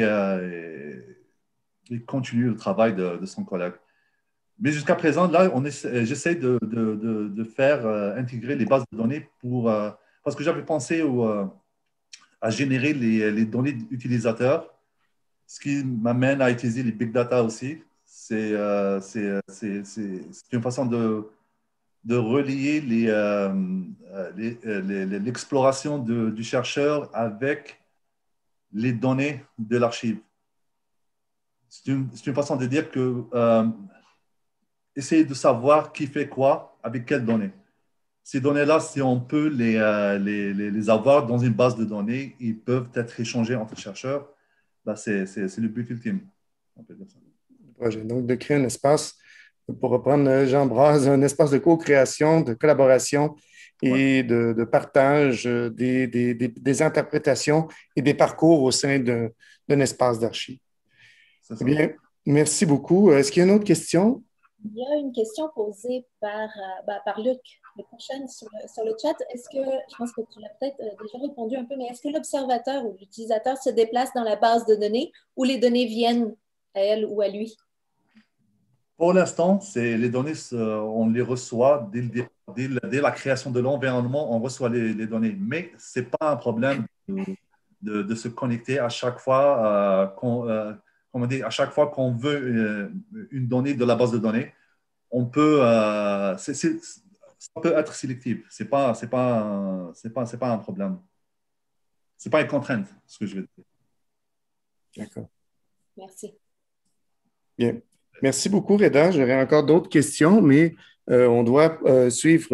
et continuer le travail de son collègue. Mais jusqu'à présent, là, j'essaie de faire intégrer les bases de données parce que j'avais pensé à générer les données utilisateurs, ce qui m'amène à utiliser les big data aussi. C'est une façon de relier l'exploration du chercheur avec les données de l'archive. C'est une façon de dire que essayer de savoir qui fait quoi avec quelles données. Ces données-là, si on peut les avoir dans une base de données, ils peuvent être échangés entre chercheurs. C'est le but ultime. On peut dire ça. Projet. Donc, de créer un espace, pour reprendre Jean-Braz, un espace de co-création, de collaboration et de partage des interprétations et des parcours au sein d'un espace d'archives. Eh bien, merci beaucoup. Est-ce qu'il y a une autre question? Il y a une question posée par Luc, le prochain sur le chat. Est-ce que, je pense que tu l'as peut-être déjà répondu un peu, mais est-ce que l'observateur ou l'utilisateur se déplace dans la base de données ou les données viennent à elle ou à lui? Pour l'instant, les données, on les reçoit dès la création de l'environnement, on reçoit les données. Mais ce n'est pas un problème de se connecter à chaque fois à chaque fois qu'on veut une donnée de la base de données. On peut, ça peut être sélectif. Ce n'est pas un problème. Ce n'est pas une contrainte, ce que je veux dire. D'accord. Merci. Bien. Merci beaucoup, Reda. J'aurais encore d'autres questions, mais on doit suivre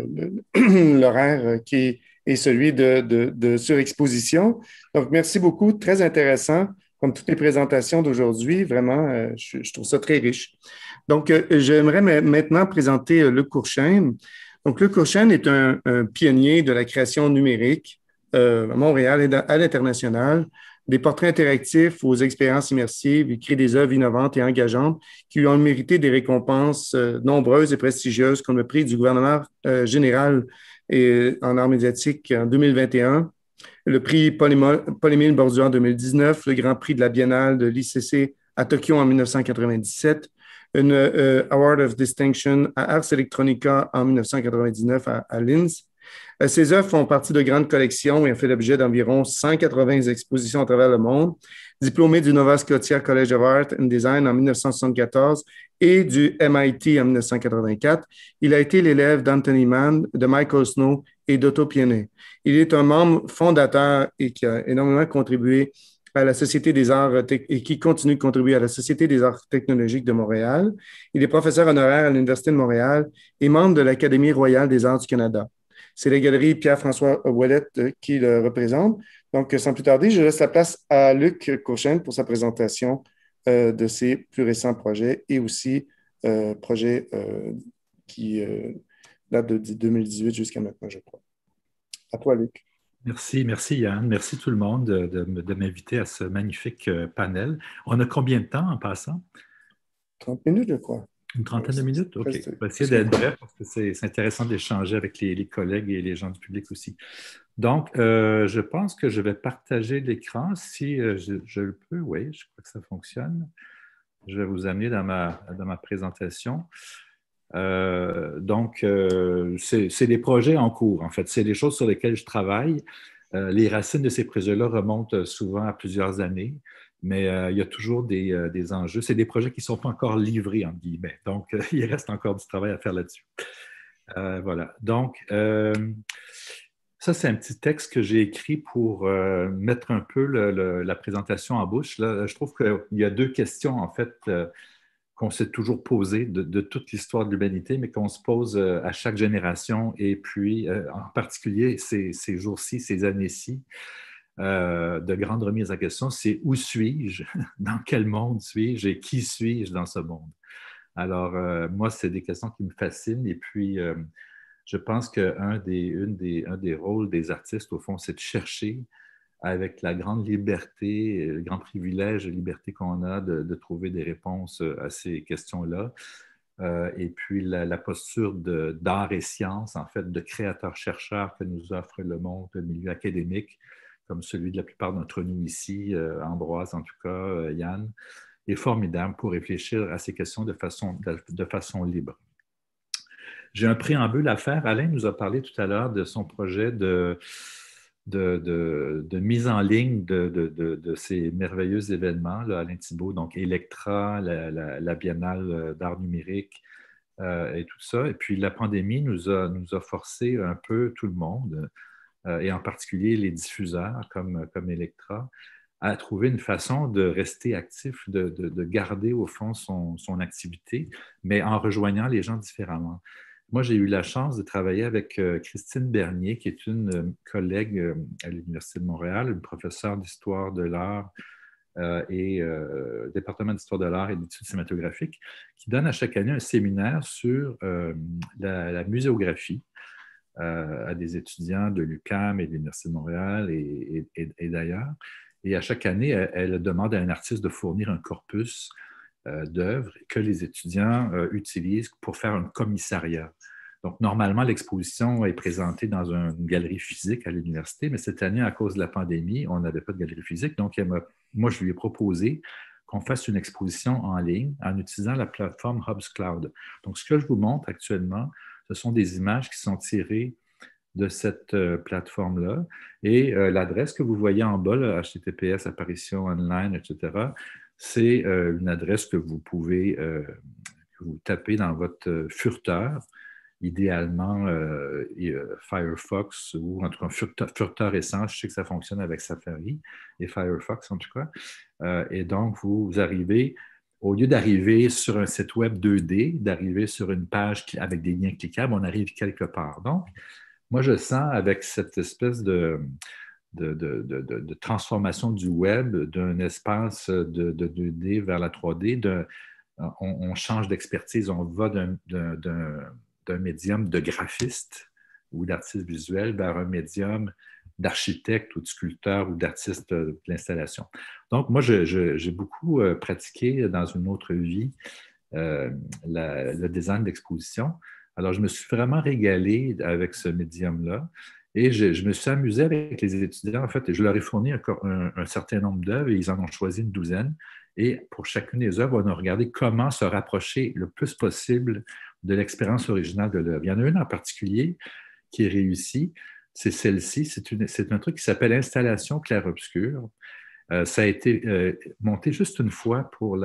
l'horaire qui est celui de surexposition. Donc, merci beaucoup. Très intéressant, comme toutes les présentations d'aujourd'hui. Vraiment, je trouve ça très riche. Donc, j'aimerais maintenant présenter Luc Courchaine. Donc, Luc Courchaine est un pionnier de la création numérique à Montréal et à l'international. Des portraits interactifs aux expériences immersives. Il crée des œuvres innovantes et engageantes qui lui ont mérité des récompenses nombreuses et prestigieuses, comme le prix du gouvernement général en arts médiatiques en 2021, le prix Paul-Émile Bordua en 2019, le grand prix de la Biennale de l'ICC à Tokyo en 1997, une Award of Distinction à Ars Electronica en 1999 à Linz, Ces œuvres font partie de grandes collections et ont fait l'objet d'environ 180 expositions à travers le monde. Diplômé du Nova Scotia College of Art and Design en 1974 et du MIT en 1984, il a été l'élève d'Anthony Mann, de Michael Snow et d'Otto Piennet. Il est un membre fondateur et qui a énormément contribué à la Société des arts et qui continue de contribuer à la Société des arts technologiques de Montréal. Il est professeur honoraire à l'Université de Montréal et membre de l'Académie royale des arts du Canada. C'est la galerie Pierre-François Ouellette qui le représente. Donc, sans plus tarder, je laisse la place à Luc Courchaine pour sa présentation de ses plus récents projets et aussi projets qui datent de 2018 jusqu'à maintenant, je crois. À toi, Luc. Merci Yann. Merci tout le monde de m'inviter à ce magnifique panel. On a combien de temps en passant? 30 minutes, je crois. Une trentaine de minutes? OK. On va essayer d'être bref parce que c'est intéressant d'échanger avec les collègues et les gens du public aussi. Donc, je pense que je vais partager l'écran si je le peux. Oui, je crois que ça fonctionne. Je vais vous amener dans ma présentation. Donc, c'est des projets en cours, en fait. C'est des choses sur lesquelles je travaille. Les racines de ces projets-là remontent souvent à plusieurs années, mais il y a toujours des enjeux. C'est des projets qui ne sont pas encore livrés, entre guillemets. Donc, il reste encore du travail à faire là-dessus. Voilà. Donc, ça, c'est un petit texte que j'ai écrit pour mettre un peu la présentation en bouche. Là, je trouve qu'il y a deux questions, en fait, qu'on s'est toujours posées de toute l'histoire de l'humanité, mais qu'on se pose à chaque génération. Et puis, en particulier, ces jours-ci, ces années-ci, de grandes remises en question, c'est où suis-je? Dans quel monde suis-je? Et qui suis-je dans ce monde? Alors, moi, c'est des questions qui me fascinent. Et puis, je pense qu'un des rôles des artistes, au fond, c'est de chercher, avec la grande liberté, le grand privilège de liberté qu'on a de trouver des réponses à ces questions-là. Et puis la posture d'art et science, en fait, de créateur-chercheur que nous offre le monde, le milieu académique, comme celui de la plupart d'entre nous ici, Ambroise en tout cas, Yann, est formidable pour réfléchir à ces questions de façon libre. J'ai un préambule à faire. Alain nous a parlé tout à l'heure de son projet de mise en ligne de ces merveilleux événements, là, Alain Thibault, donc Electra, la Biennale d'art numérique et tout ça. Et puis la pandémie nous a forcé un peu tout le monde, et en particulier les diffuseurs comme Electra, à trouver une façon de rester actif, de garder au fond son activité, mais en rejoignant les gens différemment. Moi, j'ai eu la chance de travailler avec Christine Bernier, qui est une collègue à l'Université de Montréal, une professeure d'histoire de l'art et département d'histoire de l'art et d'études cinématographiques, qui donne à chaque année un séminaire sur la muséographie à des étudiants de l'UQAM et de l'Université de Montréal et d'ailleurs. Et à chaque année, elle demande à un artiste de fournir un corpus d'œuvres que les étudiants utilisent pour faire un commissariat. Donc, normalement, l'exposition est présentée dans une galerie physique à l'université, mais cette année, à cause de la pandémie, on n'avait pas de galerie physique. Donc, moi, je lui ai proposé qu'on fasse une exposition en ligne en utilisant la plateforme Hubscloud. Donc, ce que je vous montre actuellement, ce sont des images qui sont tirées de cette plateforme-là. Et l'adresse que vous voyez en bas, là, HTTPS, apparition online, etc., c'est une adresse que vous pouvez que vous tapez dans votre furteur, idéalement Firefox ou en tout cas furteur Essence. Je sais que ça fonctionne avec Safari et Firefox en tout cas. Et donc, vous arrivez, au lieu d'arriver sur un site web 2D, d'arriver sur une page avec des liens cliquables, on arrive quelque part. Donc, moi, je sens avec cette espèce de transformation du web d'un espace de 2D vers la 3D, on change d'expertise, on va d'un médium de graphiste ou d'artiste visuel vers un médium d'architecte ou de sculpteur ou d'artiste de l'installation. Donc, moi, j'ai beaucoup pratiqué dans une autre vie le design d'exposition. Alors, je me suis vraiment régalé avec ce médium-là. Et je me suis amusé avec les étudiants, en fait, et je leur ai fourni un certain nombre d'œuvres et ils en ont choisi une douzaine. Et pour chacune des œuvres, on a regardé comment se rapprocher le plus possible de l'expérience originale de l'œuvre. Il y en a une en particulier qui est réussie, c'est celle-ci. C'est un truc qui s'appelle Installation clair-obscur. Ça a été monté juste une fois pour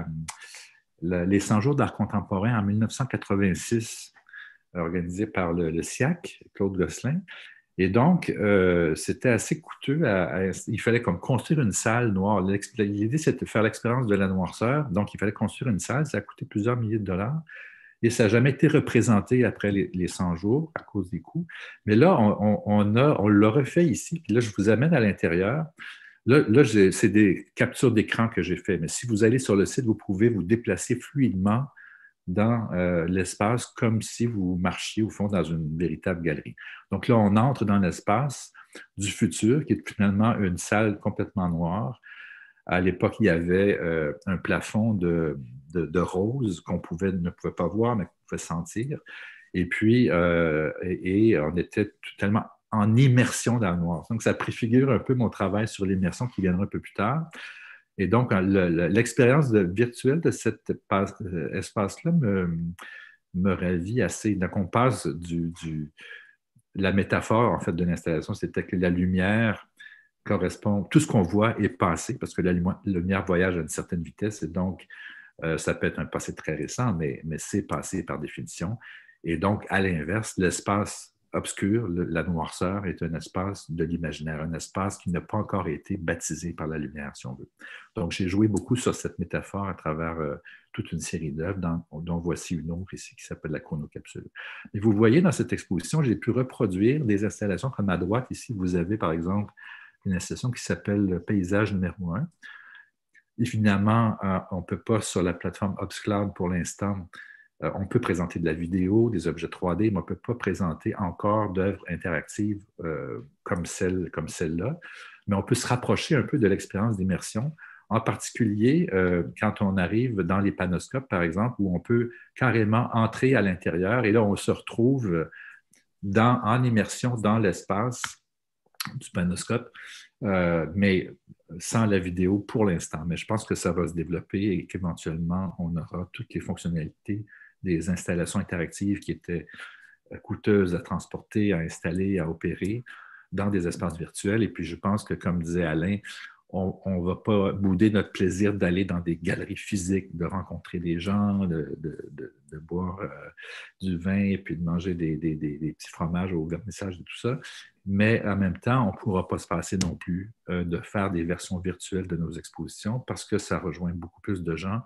les 100 jours d'art contemporain en 1986, organisé par le SIAC, Claude Gosselin. Et donc, c'était assez coûteux. Il fallait comme construire une salle noire. L'idée, c'était de faire l'expérience de la noirceur. Donc, il fallait construire une salle. Ça a coûté plusieurs milliers de dollars. Et ça n'a jamais été représenté après les 100 jours à cause des coûts. Mais là, on l'a refait ici. Puis là, je vous amène à l'intérieur. Là c'est des captures d'écran que j'ai fait. Mais si vous allez sur le site, vous pouvez vous déplacer fluidement dans l'espace comme si vous marchiez au fond dans une véritable galerie. Donc là, on entre dans l'espace du futur, qui est finalement une salle complètement noire. À l'époque, il y avait un plafond de rose qu'on ne pouvait pas voir, mais qu'on pouvait sentir. Et puis, on était tellement en immersion dans le noir. Donc, ça préfigure un peu mon travail sur l'immersion qui viendra un peu plus tard. Et donc, l'expérience virtuelle de cet espace-là me ravit assez. Donc, on passe la métaphore, en fait, de l'installation, c'était que la lumière correspond, tout ce qu'on voit est passé, parce que la lumière voyage à une certaine vitesse, et donc, ça peut être un passé très récent, mais c'est passé par définition. Et donc, à l'inverse, l'espace obscur, la noirceur, est un espace de l'imaginaire, un espace qui n'a pas encore été baptisé par la lumière, si on veut. Donc, j'ai joué beaucoup sur cette métaphore à travers toute une série d'œuvres, dont voici une autre ici qui s'appelle la chronocapsule. Et vous voyez dans cette exposition, j'ai pu reproduire des installations comme à droite. Ici, vous avez par exemple une installation qui s'appelle Paysage numéro 1. Et finalement, on ne peut pas sur la plateforme Upscloud pour l'instant. On peut présenter de la vidéo, des objets 3D, mais on ne peut pas présenter encore d'œuvres interactives comme celle-là. Mais on peut se rapprocher un peu de l'expérience d'immersion, en particulier quand on arrive dans les panoscopes, par exemple, où on peut carrément entrer à l'intérieur et là, on se retrouve en immersion dans l'espace du panoscope, mais sans la vidéo pour l'instant. Mais je pense que ça va se développer et qu'éventuellement, on aura toutes les fonctionnalités des installations interactives qui étaient coûteuses à transporter, à installer, à opérer dans des espaces virtuels. Et puis, je pense que, comme disait Alain, on ne va pas bouder notre plaisir d'aller dans des galeries physiques, de rencontrer des gens, de boire du vin et puis de manger des petits fromages au vernissage et tout ça. Mais en même temps, on ne pourra pas se passer non plus de faire des versions virtuelles de nos expositions parce que ça rejoint beaucoup plus de gens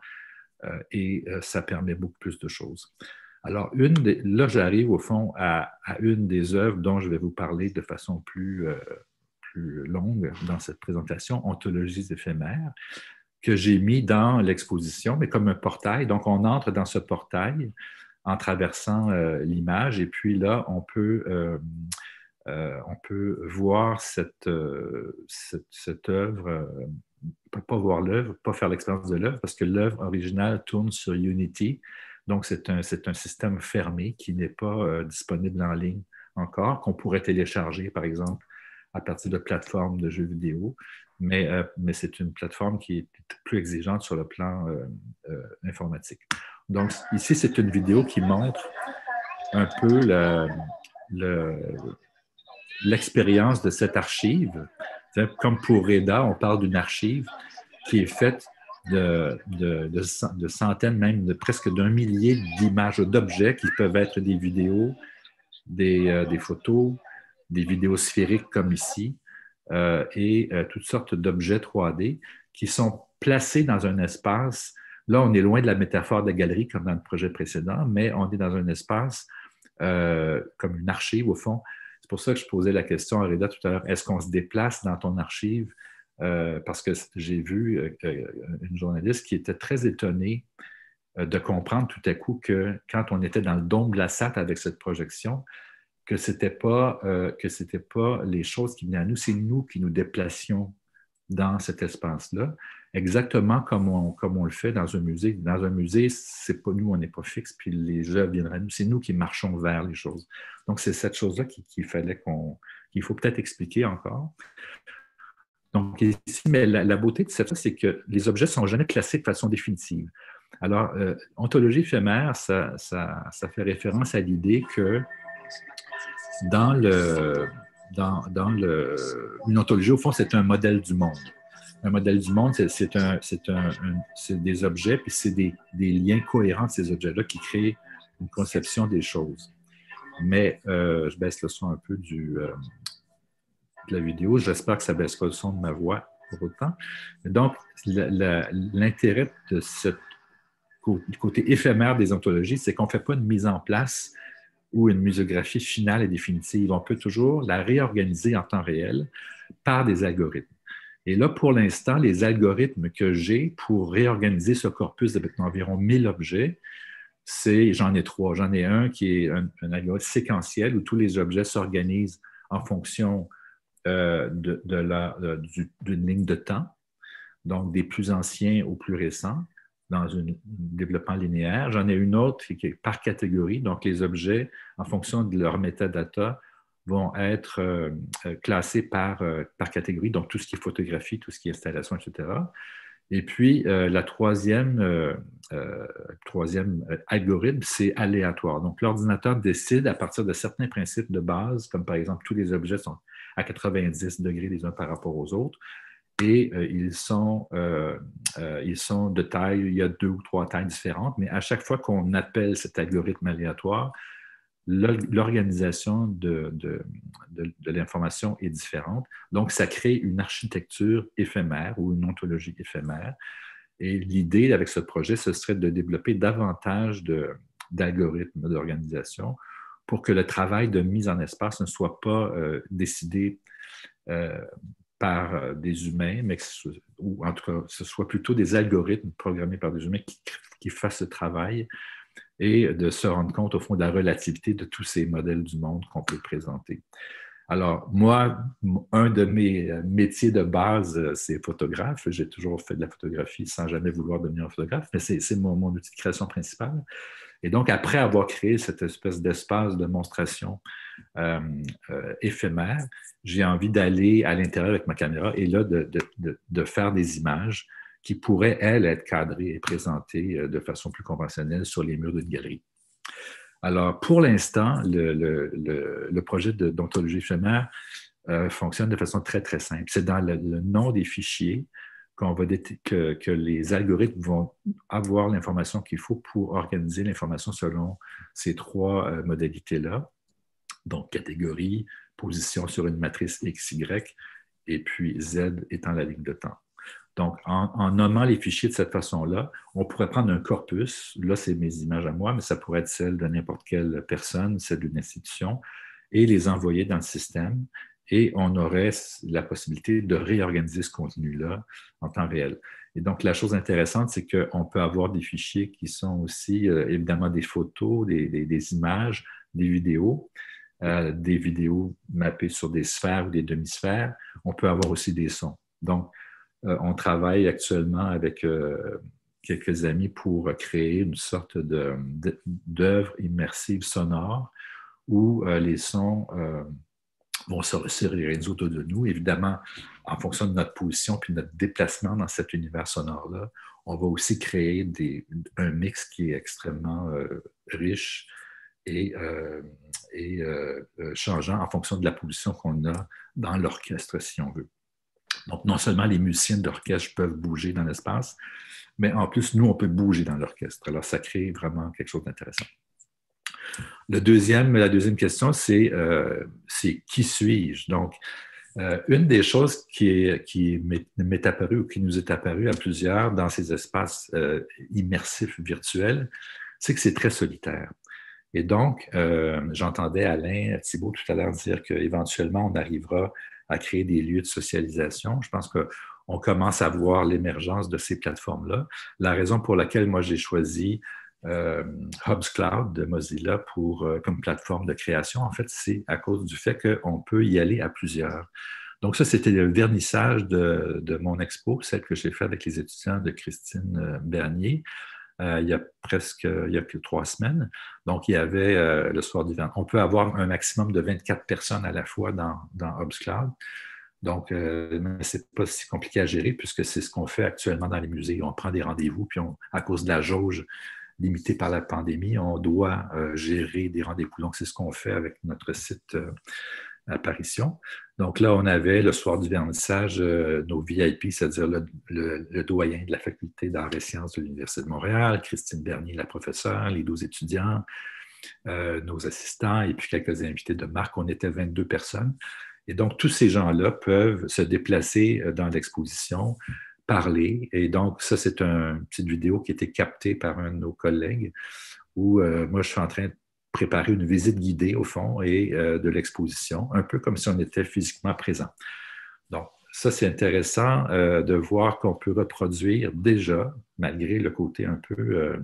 et ça permet beaucoup plus de choses. Alors, là, j'arrive au fond à une des œuvres dont je vais vous parler de façon plus longue dans cette présentation, Ontologies éphémères, que j'ai mis dans l'exposition, mais comme un portail. Donc, on entre dans ce portail en traversant l'image et puis là, on peut voir cette œuvre, pas voir l'œuvre, pas faire l'expérience de l'œuvre, parce que l'œuvre originale tourne sur Unity. Donc, c'est un système fermé qui n'est pas disponible en ligne encore, qu'on pourrait télécharger, par exemple, à partir de plateformes de jeux vidéo. Mais c'est une plateforme qui est plus exigeante sur le plan informatique. Donc, ici, c'est une vidéo qui montre un peu l'expérience de cette archive. Comme pour Reda, on parle d'une archive qui est faite de centaines, même de presque d'un millier d'images, d'objets qui peuvent être des vidéos, des photos, des vidéos sphériques comme ici, et toutes sortes d'objets 3D qui sont placés dans un espace. Là, on est loin de la métaphore de la galerie comme dans le projet précédent, mais on est dans un espace comme une archive au fond. C'est pour ça que je posais la question à Reda tout à l'heure. Est-ce qu'on se déplace dans ton archive? Parce que j'ai vu une journaliste qui était très étonnée de comprendre tout à coup que quand on était dans le dôme de la SAT avec cette projection, que ce n'était pas les choses qui venaient à nous, c'est nous qui nous déplacions dans cet espace-là, exactement comme on le fait dans un musée. Dans un musée, c'est pas nous, on n'est pas fixe, puis les œuvres viennent à nous, c'est nous qui marchons vers les choses. Donc, c'est cette chose-là qu'il faut peut-être expliquer encore. Donc, ici, mais la beauté de ça, c'est que les objets ne sont jamais classés de façon définitive. Alors, ontologie éphémère, ça fait référence à l'idée que une ontologie, au fond, c'est un modèle du monde. Un modèle du monde, c'est des objets, puis c'est des liens cohérents de ces objets-là qui créent une conception des choses. Mais je baisse le son un peu de la vidéo. J'espère que ça ne baisse pas le son de ma voix pour autant. Donc, l'intérêt de ce côté éphémère des ontologies, c'est qu'on ne fait pas une mise en place ou une muséographie finale et définitive. On peut toujours la réorganiser en temps réel par des algorithmes. Et là, pour l'instant, les algorithmes que j'ai pour réorganiser ce corpus avec environ 1000 objets, j'en ai trois. J'en ai un qui est un algorithme séquentiel où tous les objets s'organisent en fonction d'une ligne de temps, donc des plus anciens aux plus récents, dans un développement linéaire. J'en ai une autre qui est par catégorie, donc les objets, en fonction de leur metadata, vont être classés par catégorie, donc tout ce qui est photographie, tout ce qui est installation, etc. Et puis, le troisième algorithme, c'est aléatoire. Donc, l'ordinateur décide à partir de certains principes de base, comme par exemple, tous les objets sont à 90 degrés les uns par rapport aux autres, et ils sont de taille, il y a 2 ou 3 tailles différentes, mais à chaque fois qu'on appelle cet algorithme aléatoire, l'organisation de l'information est différente. Donc, ça crée une architecture éphémère ou une ontologie éphémère. Et l'idée avec ce projet, ce serait de développer davantage d'algorithmes d'organisation pour que le travail de mise en espace ne soit pas décidé par des humains, mais ou en tout cas, ce soit plutôt des algorithmes programmés par des humains qui fassent ce travail et de se rendre compte, au fond, de la relativité de tous ces modèles du monde qu'on peut présenter. Alors, moi, un de mes métiers de base, c'est photographe. J'ai toujours fait de la photographie sans jamais vouloir devenir photographe, mais c'est mon outil de création principal. Et donc, après avoir créé cette espèce d'espace de monstration éphémère, j'ai envie d'aller à l'intérieur avec ma caméra et là, de faire des images qui pourraient, elles, être cadrées et présentées de façon plus conventionnelle sur les murs d'une galerie. Alors, pour l'instant, le projet d'ontologie éphémère fonctionne de façon très, très simple. C'est dans le nom des fichiers que les algorithmes vont avoir l'information qu'il faut pour organiser l'information selon ces 3 modalités-là. Donc, catégorie, position sur une matrice X, Y, et puis Z étant la ligne de temps. Donc, en nommant les fichiers de cette façon-là, on pourrait prendre un corpus. Là, c'est mes images à moi, mais ça pourrait être celle de n'importe quelle personne, celle d'une institution, et les envoyer dans le système. Et on aurait la possibilité de réorganiser ce contenu-là en temps réel. Et donc, la chose intéressante, c'est qu'on peut avoir des fichiers qui sont aussi, évidemment, des photos, des images, des vidéos mappées sur des sphères ou des demi-sphères. On peut avoir aussi des sons. Donc, on travaille actuellement avec quelques amis pour créer une sorte d'œuvre immersive sonore où les sons vont se réaliser autour de nous. Évidemment, en fonction de notre position puis de notre déplacement dans cet univers sonore-là, on va aussi créer un mix qui est extrêmement riche et changeant en fonction de la position qu'on a dans l'orchestre, si on veut. Donc, non seulement les musiciens de l'orchestre peuvent bouger dans l'espace, mais en plus, nous, on peut bouger dans l'orchestre. Alors, ça crée vraiment quelque chose d'intéressant. La deuxième question, c'est qui suis-je? Donc, une des choses qui m'est apparue ou qui nous est apparue à plusieurs dans ces espaces immersifs virtuels, c'est que c'est très solitaire. Et donc, j'entendais Alain Thibault tout à l'heure dire qu'éventuellement, on arrivera à créer des lieux de socialisation. Je pense qu'on commence à voir l'émergence de ces plateformes-là. La raison pour laquelle moi j'ai choisi Hubscloud de Mozilla comme plateforme de création, en fait, c'est à cause du fait qu'on peut y aller à plusieurs. Donc ça, c'était le vernissage de mon expo, celle que j'ai faite avec les étudiants de Christine Bernier, il y a que 3 semaines. Donc, il y avait le soir d'hiver. On peut avoir un maximum de 24 personnes à la fois dans Hubscloud. Donc, ce n'est pas si compliqué à gérer puisque c'est ce qu'on fait actuellement dans les musées. On prend des rendez-vous, puis à cause de la jauge limité par la pandémie, on doit gérer des rendez-vous. Donc, c'est ce qu'on fait avec notre site Apparition. Donc là, on avait le soir du vernissage nos VIP, c'est-à-dire le doyen de la faculté d'arts et sciences de l'Université de Montréal, Christine Bernier, la professeure, les 12 étudiants, nos assistants et puis quelques invités de marque. On était 22 personnes. Et donc, tous ces gens-là peuvent se déplacer dans l'exposition, parler. Et donc, ça, c'est une petite vidéo qui a été captée par un de nos collègues où moi, je suis en train de préparer une visite guidée, au fond, et de l'exposition, un peu comme si on était physiquement présent. Donc, ça, c'est intéressant de voir qu'on peut reproduire déjà, malgré le côté un peu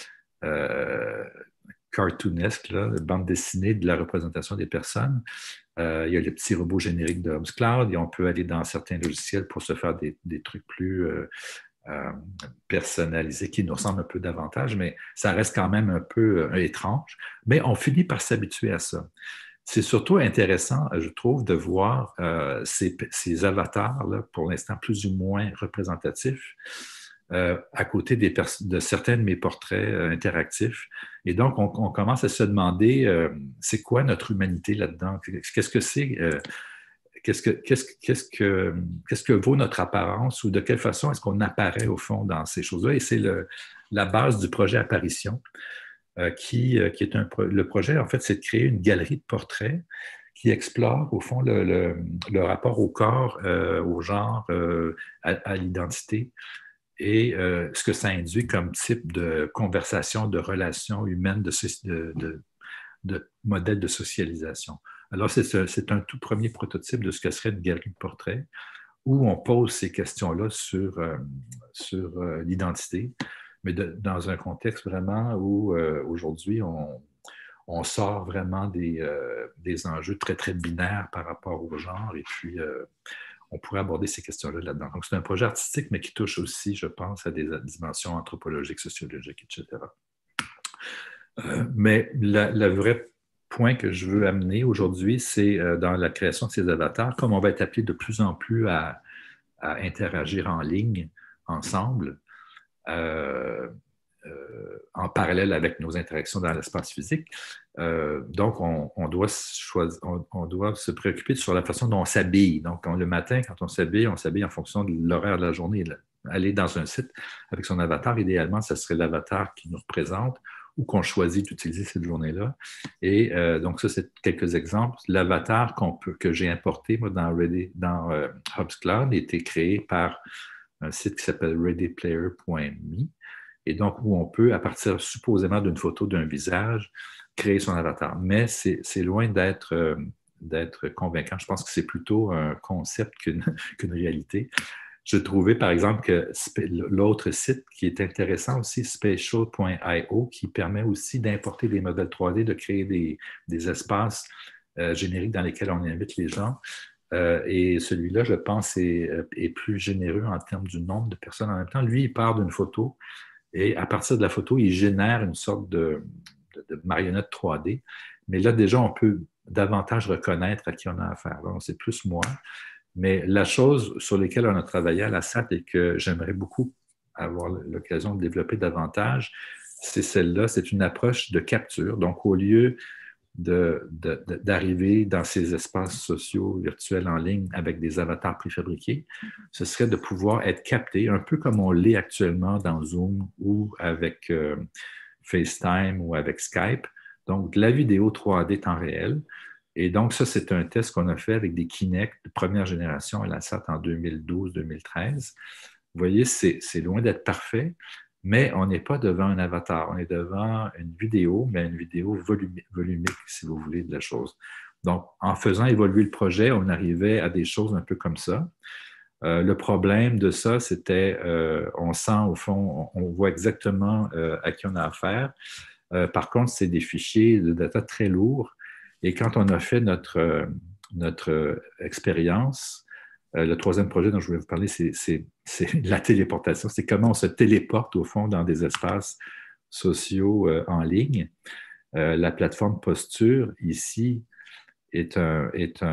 cartoonesque, là, bande dessinée de la représentation des personnes. Il y a les petits robots génériques de HubScloud et on peut aller dans certains logiciels pour se faire des trucs plus personnalisés qui nous ressemblent un peu davantage, mais ça reste quand même un peu étrange. Mais on finit par s'habituer à ça. C'est surtout intéressant, je trouve, de voir ces avatars, là, pour l'instant plus ou moins représentatifs, à côté de certains de mes portraits interactifs. Et donc, on commence à se demander, c'est quoi notre humanité là-dedans? Qu'est-ce que c'est? Qu'est-ce que vaut notre apparence ou de quelle façon est-ce qu'on apparaît au fond dans ces choses-là? Et c'est la base du projet Apparition, qui est le projet, en fait, c'est de créer une galerie de portraits qui explore, au fond, le rapport au corps, au genre, à l'identité et ce que ça induit comme type de conversation, de relation humaine, de modèle de socialisation. Alors, c'est un tout premier prototype de ce que serait une galerie de portraits où on pose ces questions-là sur l'identité, mais dans un contexte vraiment où aujourd'hui, on sort vraiment des enjeux très, très binaires par rapport au genre et puis on pourrait aborder ces questions-là là-dedans. Donc, c'est un projet artistique, mais qui touche aussi, je pense, à des dimensions anthropologiques, sociologiques, etc. Mais le vrai point que je veux amener aujourd'hui, c'est dans la création de ces avatars, comme on va être appelé de plus en plus à interagir en ligne, ensemble, en parallèle avec nos interactions dans l'espace physique. Donc, on doit se préoccuper sur la façon dont on s'habille. Donc, le matin, quand on s'habille en fonction de l'horaire de la journée. Aller dans un site avec son avatar, idéalement, ce serait l'avatar qui nous représente ou qu'on choisit d'utiliser cette journée-là. Et donc, ça, c'est quelques exemples. L'avatar que j'ai importé moi, dans HubScloud a été créé par un site qui s'appelle readyplayer.me. Et donc, où on peut, à partir supposément d'une photo d'un visage, créer son avatar. Mais c'est loin d'être convaincant. Je pense que c'est plutôt un concept qu'une réalité. Je trouvais, par exemple, que l'autre site qui est intéressant aussi, spatial.io, qui permet aussi d'importer des modèles 3D, de créer des espaces génériques dans lesquels on invite les gens. Et celui-là, je pense, est plus généreux en termes du nombre de personnes en même temps. Lui, il part d'une photo et à partir de la photo, il génère une sorte de marionnette 3D. Mais là, déjà, on peut davantage reconnaître à qui on a affaire. Là, c'est plus moi. Mais la chose sur laquelle on a travaillé à la SAT et que j'aimerais beaucoup avoir l'occasion de développer davantage, c'est celle-là. C'est une approche de capture. Donc, au lieu d'arriver dans ces espaces sociaux virtuels en ligne avec des avatars préfabriqués, ce serait de pouvoir être capté, un peu comme on l'est actuellement dans Zoom ou avec FaceTime ou avec Skype. Donc, de la vidéo 3D temps réel. Et donc, ça, c'est un test qu'on a fait avec des Kinect de première génération à la SAT en 2012-2013. Vous voyez, c'est loin d'être parfait, mais on n'est pas devant un avatar. On est devant une vidéo, mais une vidéo volumique, si vous voulez, de la chose. Donc, en faisant évoluer le projet, on arrivait à des choses un peu comme ça. Le problème de ça, c'était, on sent au fond, on voit exactement à qui on a affaire. Par contre, c'est des fichiers de data très lourds. Et quand on a fait notre expérience, le troisième projet dont je voulais vous parler, c'est la téléportation. C'est comment on se téléporte, au fond, dans des espaces sociaux en ligne. La plateforme Posture, ici, est un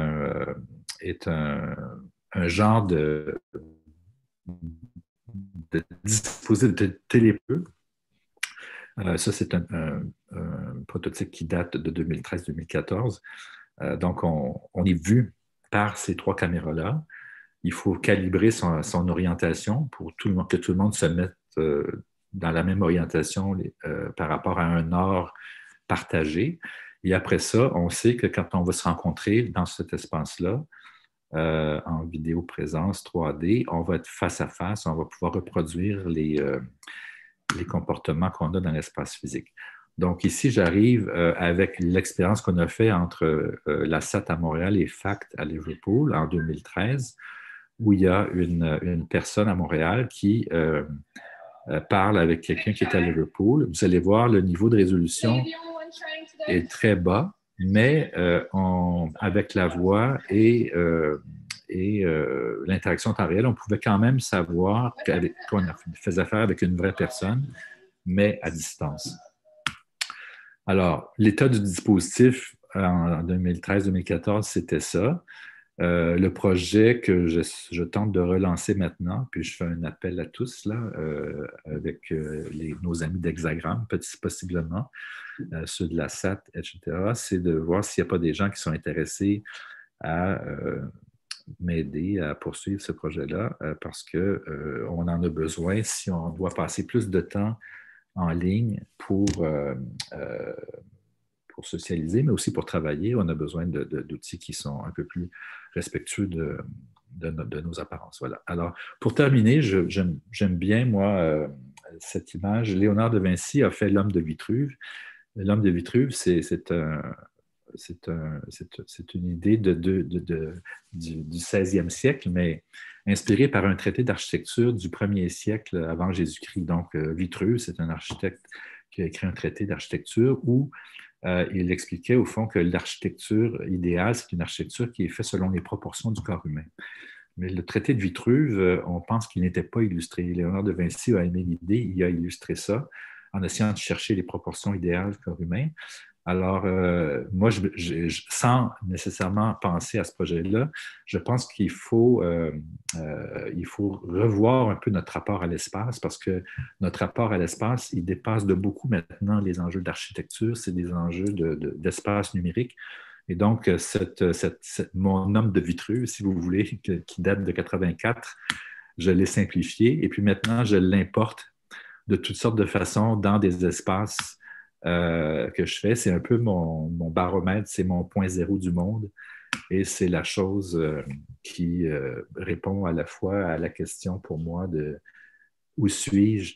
genre de dispositif de télépeu Ça, c'est un prototype qui date de 2013-2014. Donc, on est vu par ces 3 caméras-là. Il faut calibrer son orientation pour que tout le monde se mette dans la même orientation par rapport à un nord partagé. Et après ça, on sait que quand on va se rencontrer dans cet espace-là, en vidéoprésence 3D, on va être face à face, on va pouvoir reproduire les comportements qu'on a dans l'espace physique. Donc ici, j'arrive avec l'expérience qu'on a fait entre la SAT à Montréal et FACT à Liverpool en 2013, où il y a une personne à Montréal qui parle avec quelqu'un qui est à Liverpool. Vous allez voir, le niveau de résolution est très bas, mais avec la voix et l'interaction en temps réel, on pouvait quand même savoir qu'on faisait affaire avec une vraie personne, mais à distance. Alors, l'état du dispositif en 2013-2014, c'était ça. Le projet que je tente de relancer maintenant, puis je fais un appel à tous, là, avec nos amis d'Hexagram, possiblement, ceux de la SAT, etc., c'est de voir s'il n'y a pas des gens qui sont intéressés à m'aider à poursuivre ce projet-là, parce qu'on en a besoin si on doit passer plus de temps en ligne pour socialiser, mais aussi pour travailler. On a besoin d'outils qui sont un peu plus respectueux de nos apparences. Voilà. Alors, pour terminer, j'aime bien, moi, cette image. Léonard de Vinci a fait l'homme de Vitruve. L'homme de Vitruve, c'est une idée du 16e siècle, mais inspirée par un traité d'architecture du 1er siècle avant Jésus-Christ. Donc, Vitruve, c'est un architecte qui a écrit un traité d'architecture où il expliquait au fond que l'architecture idéale, c'est une architecture qui est faite selon les proportions du corps humain. Mais le traité de Vitruve, on pense qu'il n'était pas illustré. Léonard de Vinci a aimé l'idée, il a illustré ça en essayant de chercher les proportions idéales du corps humain. Alors, moi, sans nécessairement penser à ce projet-là, je pense qu'il faut revoir un peu notre rapport à l'espace parce que notre rapport à l'espace, il dépasse de beaucoup maintenant les enjeux d'architecture, c'est des enjeux d'espace numérique. Et donc, mon homme de Vitruve, si vous voulez, qui date de 84, je l'ai simplifié et puis maintenant, je l'importe de toutes sortes de façons dans des espaces que je fais. C'est un peu mon baromètre, c'est mon point zéro du monde et c'est la chose qui répond à la fois à la question pour moi de où suis-je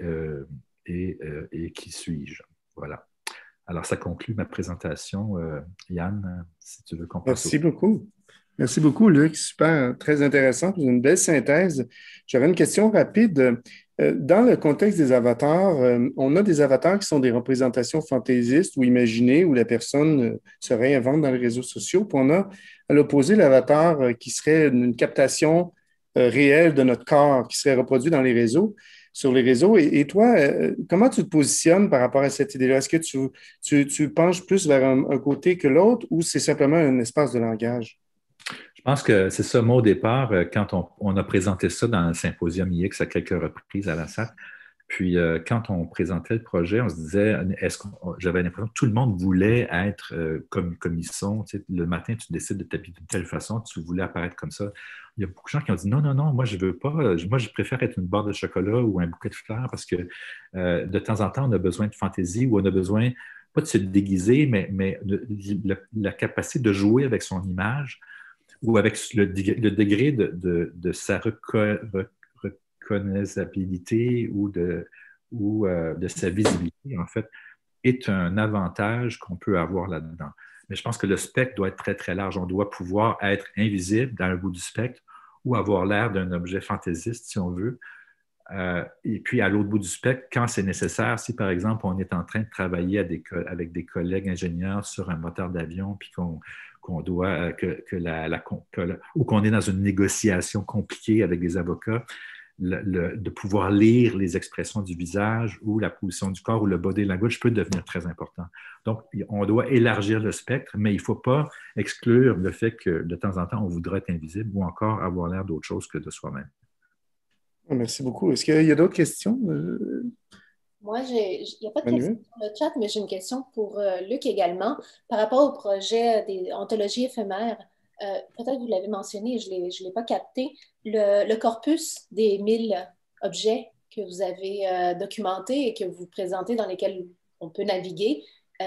et qui suis-je. Voilà. Alors, ça conclut ma présentation. Yann, si tu veux qu'on passe Merci beaucoup. Merci beaucoup, Luc. Super, très intéressant. Une belle synthèse. J'aurais une question rapide. Dans le contexte des avatars, on a des avatars qui sont des représentations fantaisistes ou imaginées où la personne se réinvente dans les réseaux sociaux. Puis on a à l'opposé l'avatar qui serait une captation réelle de notre corps qui serait reproduit dans les réseaux, sur les réseaux. Et toi, comment tu te positionnes par rapport à cette idée-là? Est-ce que tu penches plus vers un côté que l'autre ou c'est simplement un espace de langage? Je pense que c'est ça, moi, au départ, quand on a présenté ça dans le symposium IX à quelques reprises à la SAT, puis quand on présentait le projet, on se disait, j'avais l'impression que tout le monde voulait être comme ils sont. Tu sais, le matin, tu décides de t'habiller de telle façon, tu voulais apparaître comme ça. Il y a beaucoup de gens qui ont dit, non, moi, je veux pas. Moi, je préfère être une barre de chocolat ou un bouquet de fleurs parce que de temps en temps, on a besoin de fantaisie ou on a besoin, pas de se déguiser, mais la capacité de jouer avec son image ou avec le degré de sa reconnaissabilité ou de sa visibilité, en fait, est un avantage qu'on peut avoir là-dedans. Mais je pense que le spectre doit être très, très large. On doit pouvoir être invisible dans le bout du spectre ou avoir l'air d'un objet fantaisiste, si on veut. Et puis, à l'autre bout du spectre, quand c'est nécessaire, si par exemple, on est en train de travailler avec des collègues ingénieurs sur un moteur d'avion, puis qu'on doit, ou qu'on est dans une négociation compliquée avec des avocats, de pouvoir lire les expressions du visage ou la position du corps ou le body language peut devenir très important. Donc, on doit élargir le spectre, mais il ne faut pas exclure le fait que de temps en temps, on voudrait être invisible ou encore avoir l'air d'autre chose que de soi-même. Merci beaucoup. Est-ce qu'il y a d'autres questions? Moi, il n'y a pas de Manuel? question sur le chat, mais j'ai une question pour Luc également. Par rapport au projet des anthologies éphémères, peut-être vous l'avez mentionné, je ne l'ai pas capté, le corpus des 1000 objets que vous avez documentés et que vous présentez dans lesquels on peut naviguer,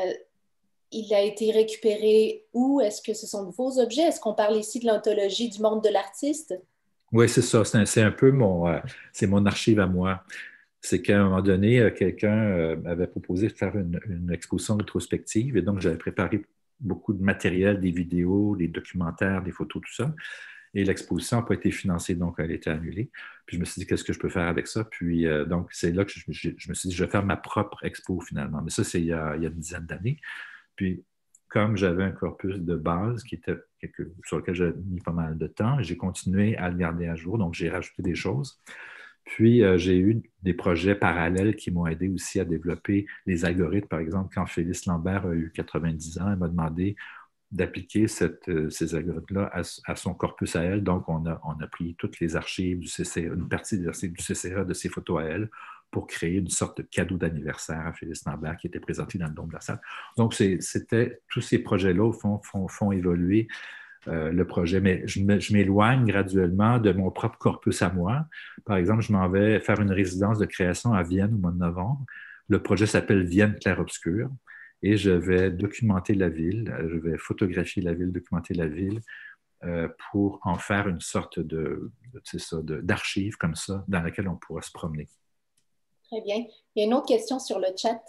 il a été récupéré où? Est-ce que ce sont de vos objets? Est-ce qu'on parle ici de l'anthologie du monde de l'artiste? Oui, c'est ça. C'est un peu c'est mon archive à moi. C'est qu'à un moment donné, quelqu'un avait proposé de faire une exposition rétrospective et donc j'avais préparé beaucoup de matériel, des vidéos, des documentaires, des photos, tout ça. Et l'exposition n'a pas été financée, donc elle a été annulée. Puis je me suis dit, qu'est-ce que je peux faire avec ça? Puis donc, c'est là que je me suis dit, je vais faire ma propre expo finalement. Mais ça, c'est il y a une dizaine d'années. Puis, comme j'avais un corpus de base sur lequel j'ai mis pas mal de temps, j'ai continué à le garder à jour, donc j'ai rajouté des choses. Puis, j'ai eu des projets parallèles qui m'ont aidé aussi à développer les algorithmes. Par exemple, quand Félix Lambert a eu 90 ans, elle m'a demandé d'appliquer ces algorithmes-là à son corpus à elle. Donc, on a pris toutes les archives du CCA, une partie des archives du CCA de ses photos à elle pour créer une sorte de cadeau d'anniversaire à Félix Lambert qui était présenté dans le Dôme de la Salle. Donc, tous ces projets-là font évoluer le projet, mais je m'éloigne graduellement de mon propre corpus à moi. Par exemple, je m'en vais faire une résidence de création à Vienne au mois de novembre. Le projet s'appelle Vienne clair-obscur et je vais documenter la ville, je vais photographier la ville, documenter la ville pour en faire une sorte d'archive comme ça dans laquelle on pourra se promener. Très bien. Il y a une autre question sur le chat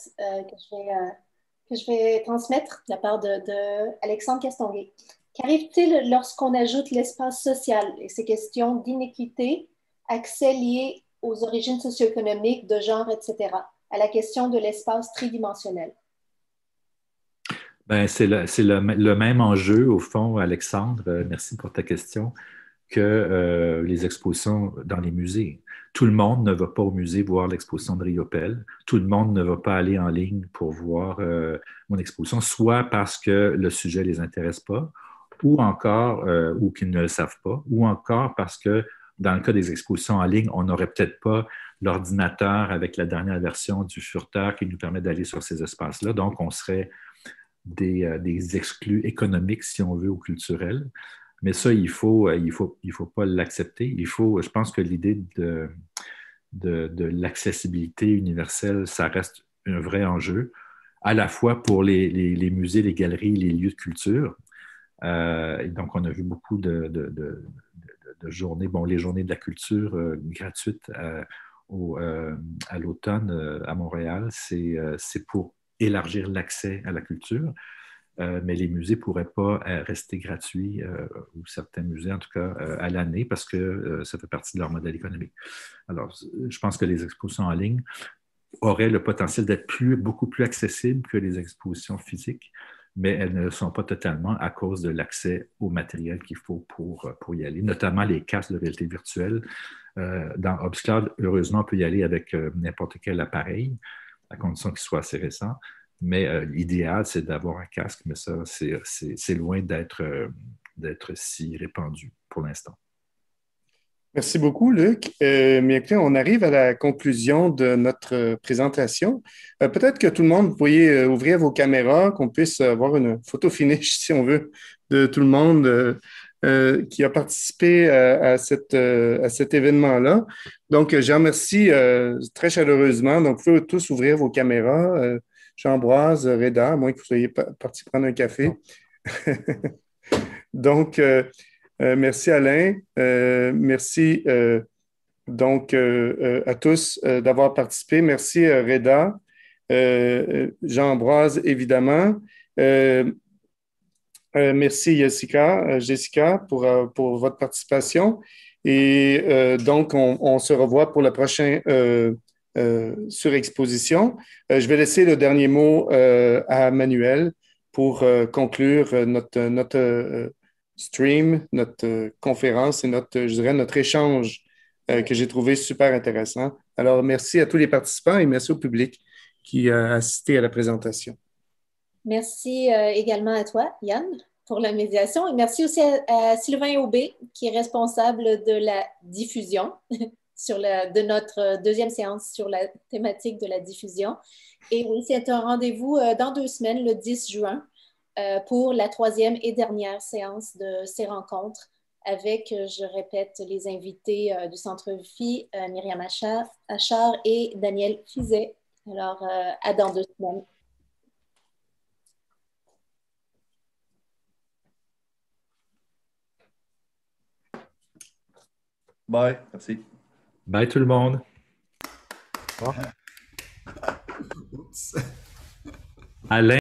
que je vais transmettre de la part de Alexandre Castonguay. Qu'arrive-t-il lorsqu'on ajoute l'espace social et ces questions d'inéquité, accès liés aux origines socio-économiques, de genre, etc., à la question de l'espace tridimensionnel? Ben, c'est le même enjeu, au fond, Alexandre, merci pour ta question, que les expositions dans les musées. Tout le monde ne va pas au musée voir l'exposition de Riopelle. Tout le monde ne va pas aller en ligne pour voir mon exposition, soit parce que le sujet ne les intéresse pas, ou encore, ou qu'ils ne le savent pas, ou encore parce que dans le cas des expositions en ligne, on n'aurait peut-être pas l'ordinateur avec la dernière version du Furteur qui nous permet d'aller sur ces espaces-là. Donc, on serait des exclus économiques, si on veut, ou culturels. Mais ça, il faut pas l'accepter. Je pense que l'idée de l'accessibilité universelle, ça reste un vrai enjeu, à la fois pour les musées, les galeries, les lieux de culture. Et donc, on a vu beaucoup de journées, les journées de la culture gratuites à l'automne à Montréal. C'est pour élargir l'accès à la culture. Mais les musées ne pourraient pas rester gratuits, ou certains musées en tout cas, à l'année, parce que ça fait partie de leur modèle économique. Alors, je pense que les expositions en ligne auraient le potentiel d'être beaucoup plus accessibles que les expositions physiques, mais elles ne le sont pas totalement à cause de l'accès au matériel qu'il faut pour y aller, notamment les casques de réalité virtuelle. Dans Obscloud, heureusement, on peut y aller avec n'importe quel appareil, à condition qu'il soit assez récent. Mais l'idéal, c'est d'avoir un casque, mais ça, c'est loin d'être si répandu pour l'instant. Merci beaucoup, Luc. Mais écoutez, on arrive à la conclusion de notre présentation. Peut-être que tout le monde, vous pourriez ouvrir vos caméras, qu'on puisse avoir une photo finish, si on veut, de tout le monde qui a participé à cet événement-là. Donc, je remercie très chaleureusement. Donc, vous pouvez tous ouvrir vos caméras. Jean-Ambroise, Reda, à moins que vous soyez parti prendre un café. Donc, merci Alain. Merci à tous d'avoir participé. Merci Reda, Jean-Ambroise, évidemment. Merci Jessica, pour votre participation. Et donc, on se revoit pour le prochain surexposition. Je vais laisser le dernier mot à Manuel pour conclure notre stream, notre conférence et notre échange que j'ai trouvé super intéressant. Alors, merci à tous les participants et merci au public qui a assisté à la présentation. Merci également à toi, Yann, pour la médiation. Et merci aussi à Sylvain Aubé, qui est responsable de la diffusion. de notre deuxième séance sur la thématique de la diffusion. Et oui, c'est un rendez-vous dans 2 semaines, le 10 juin, pour la 3e et dernière séance de ces rencontres avec, je répète, les invités du Centre Wi-Fi, Myriam Achard et Daniel Fizet. Alors, à dans 2 semaines. Bye, merci. Bye tout le monde. Alain.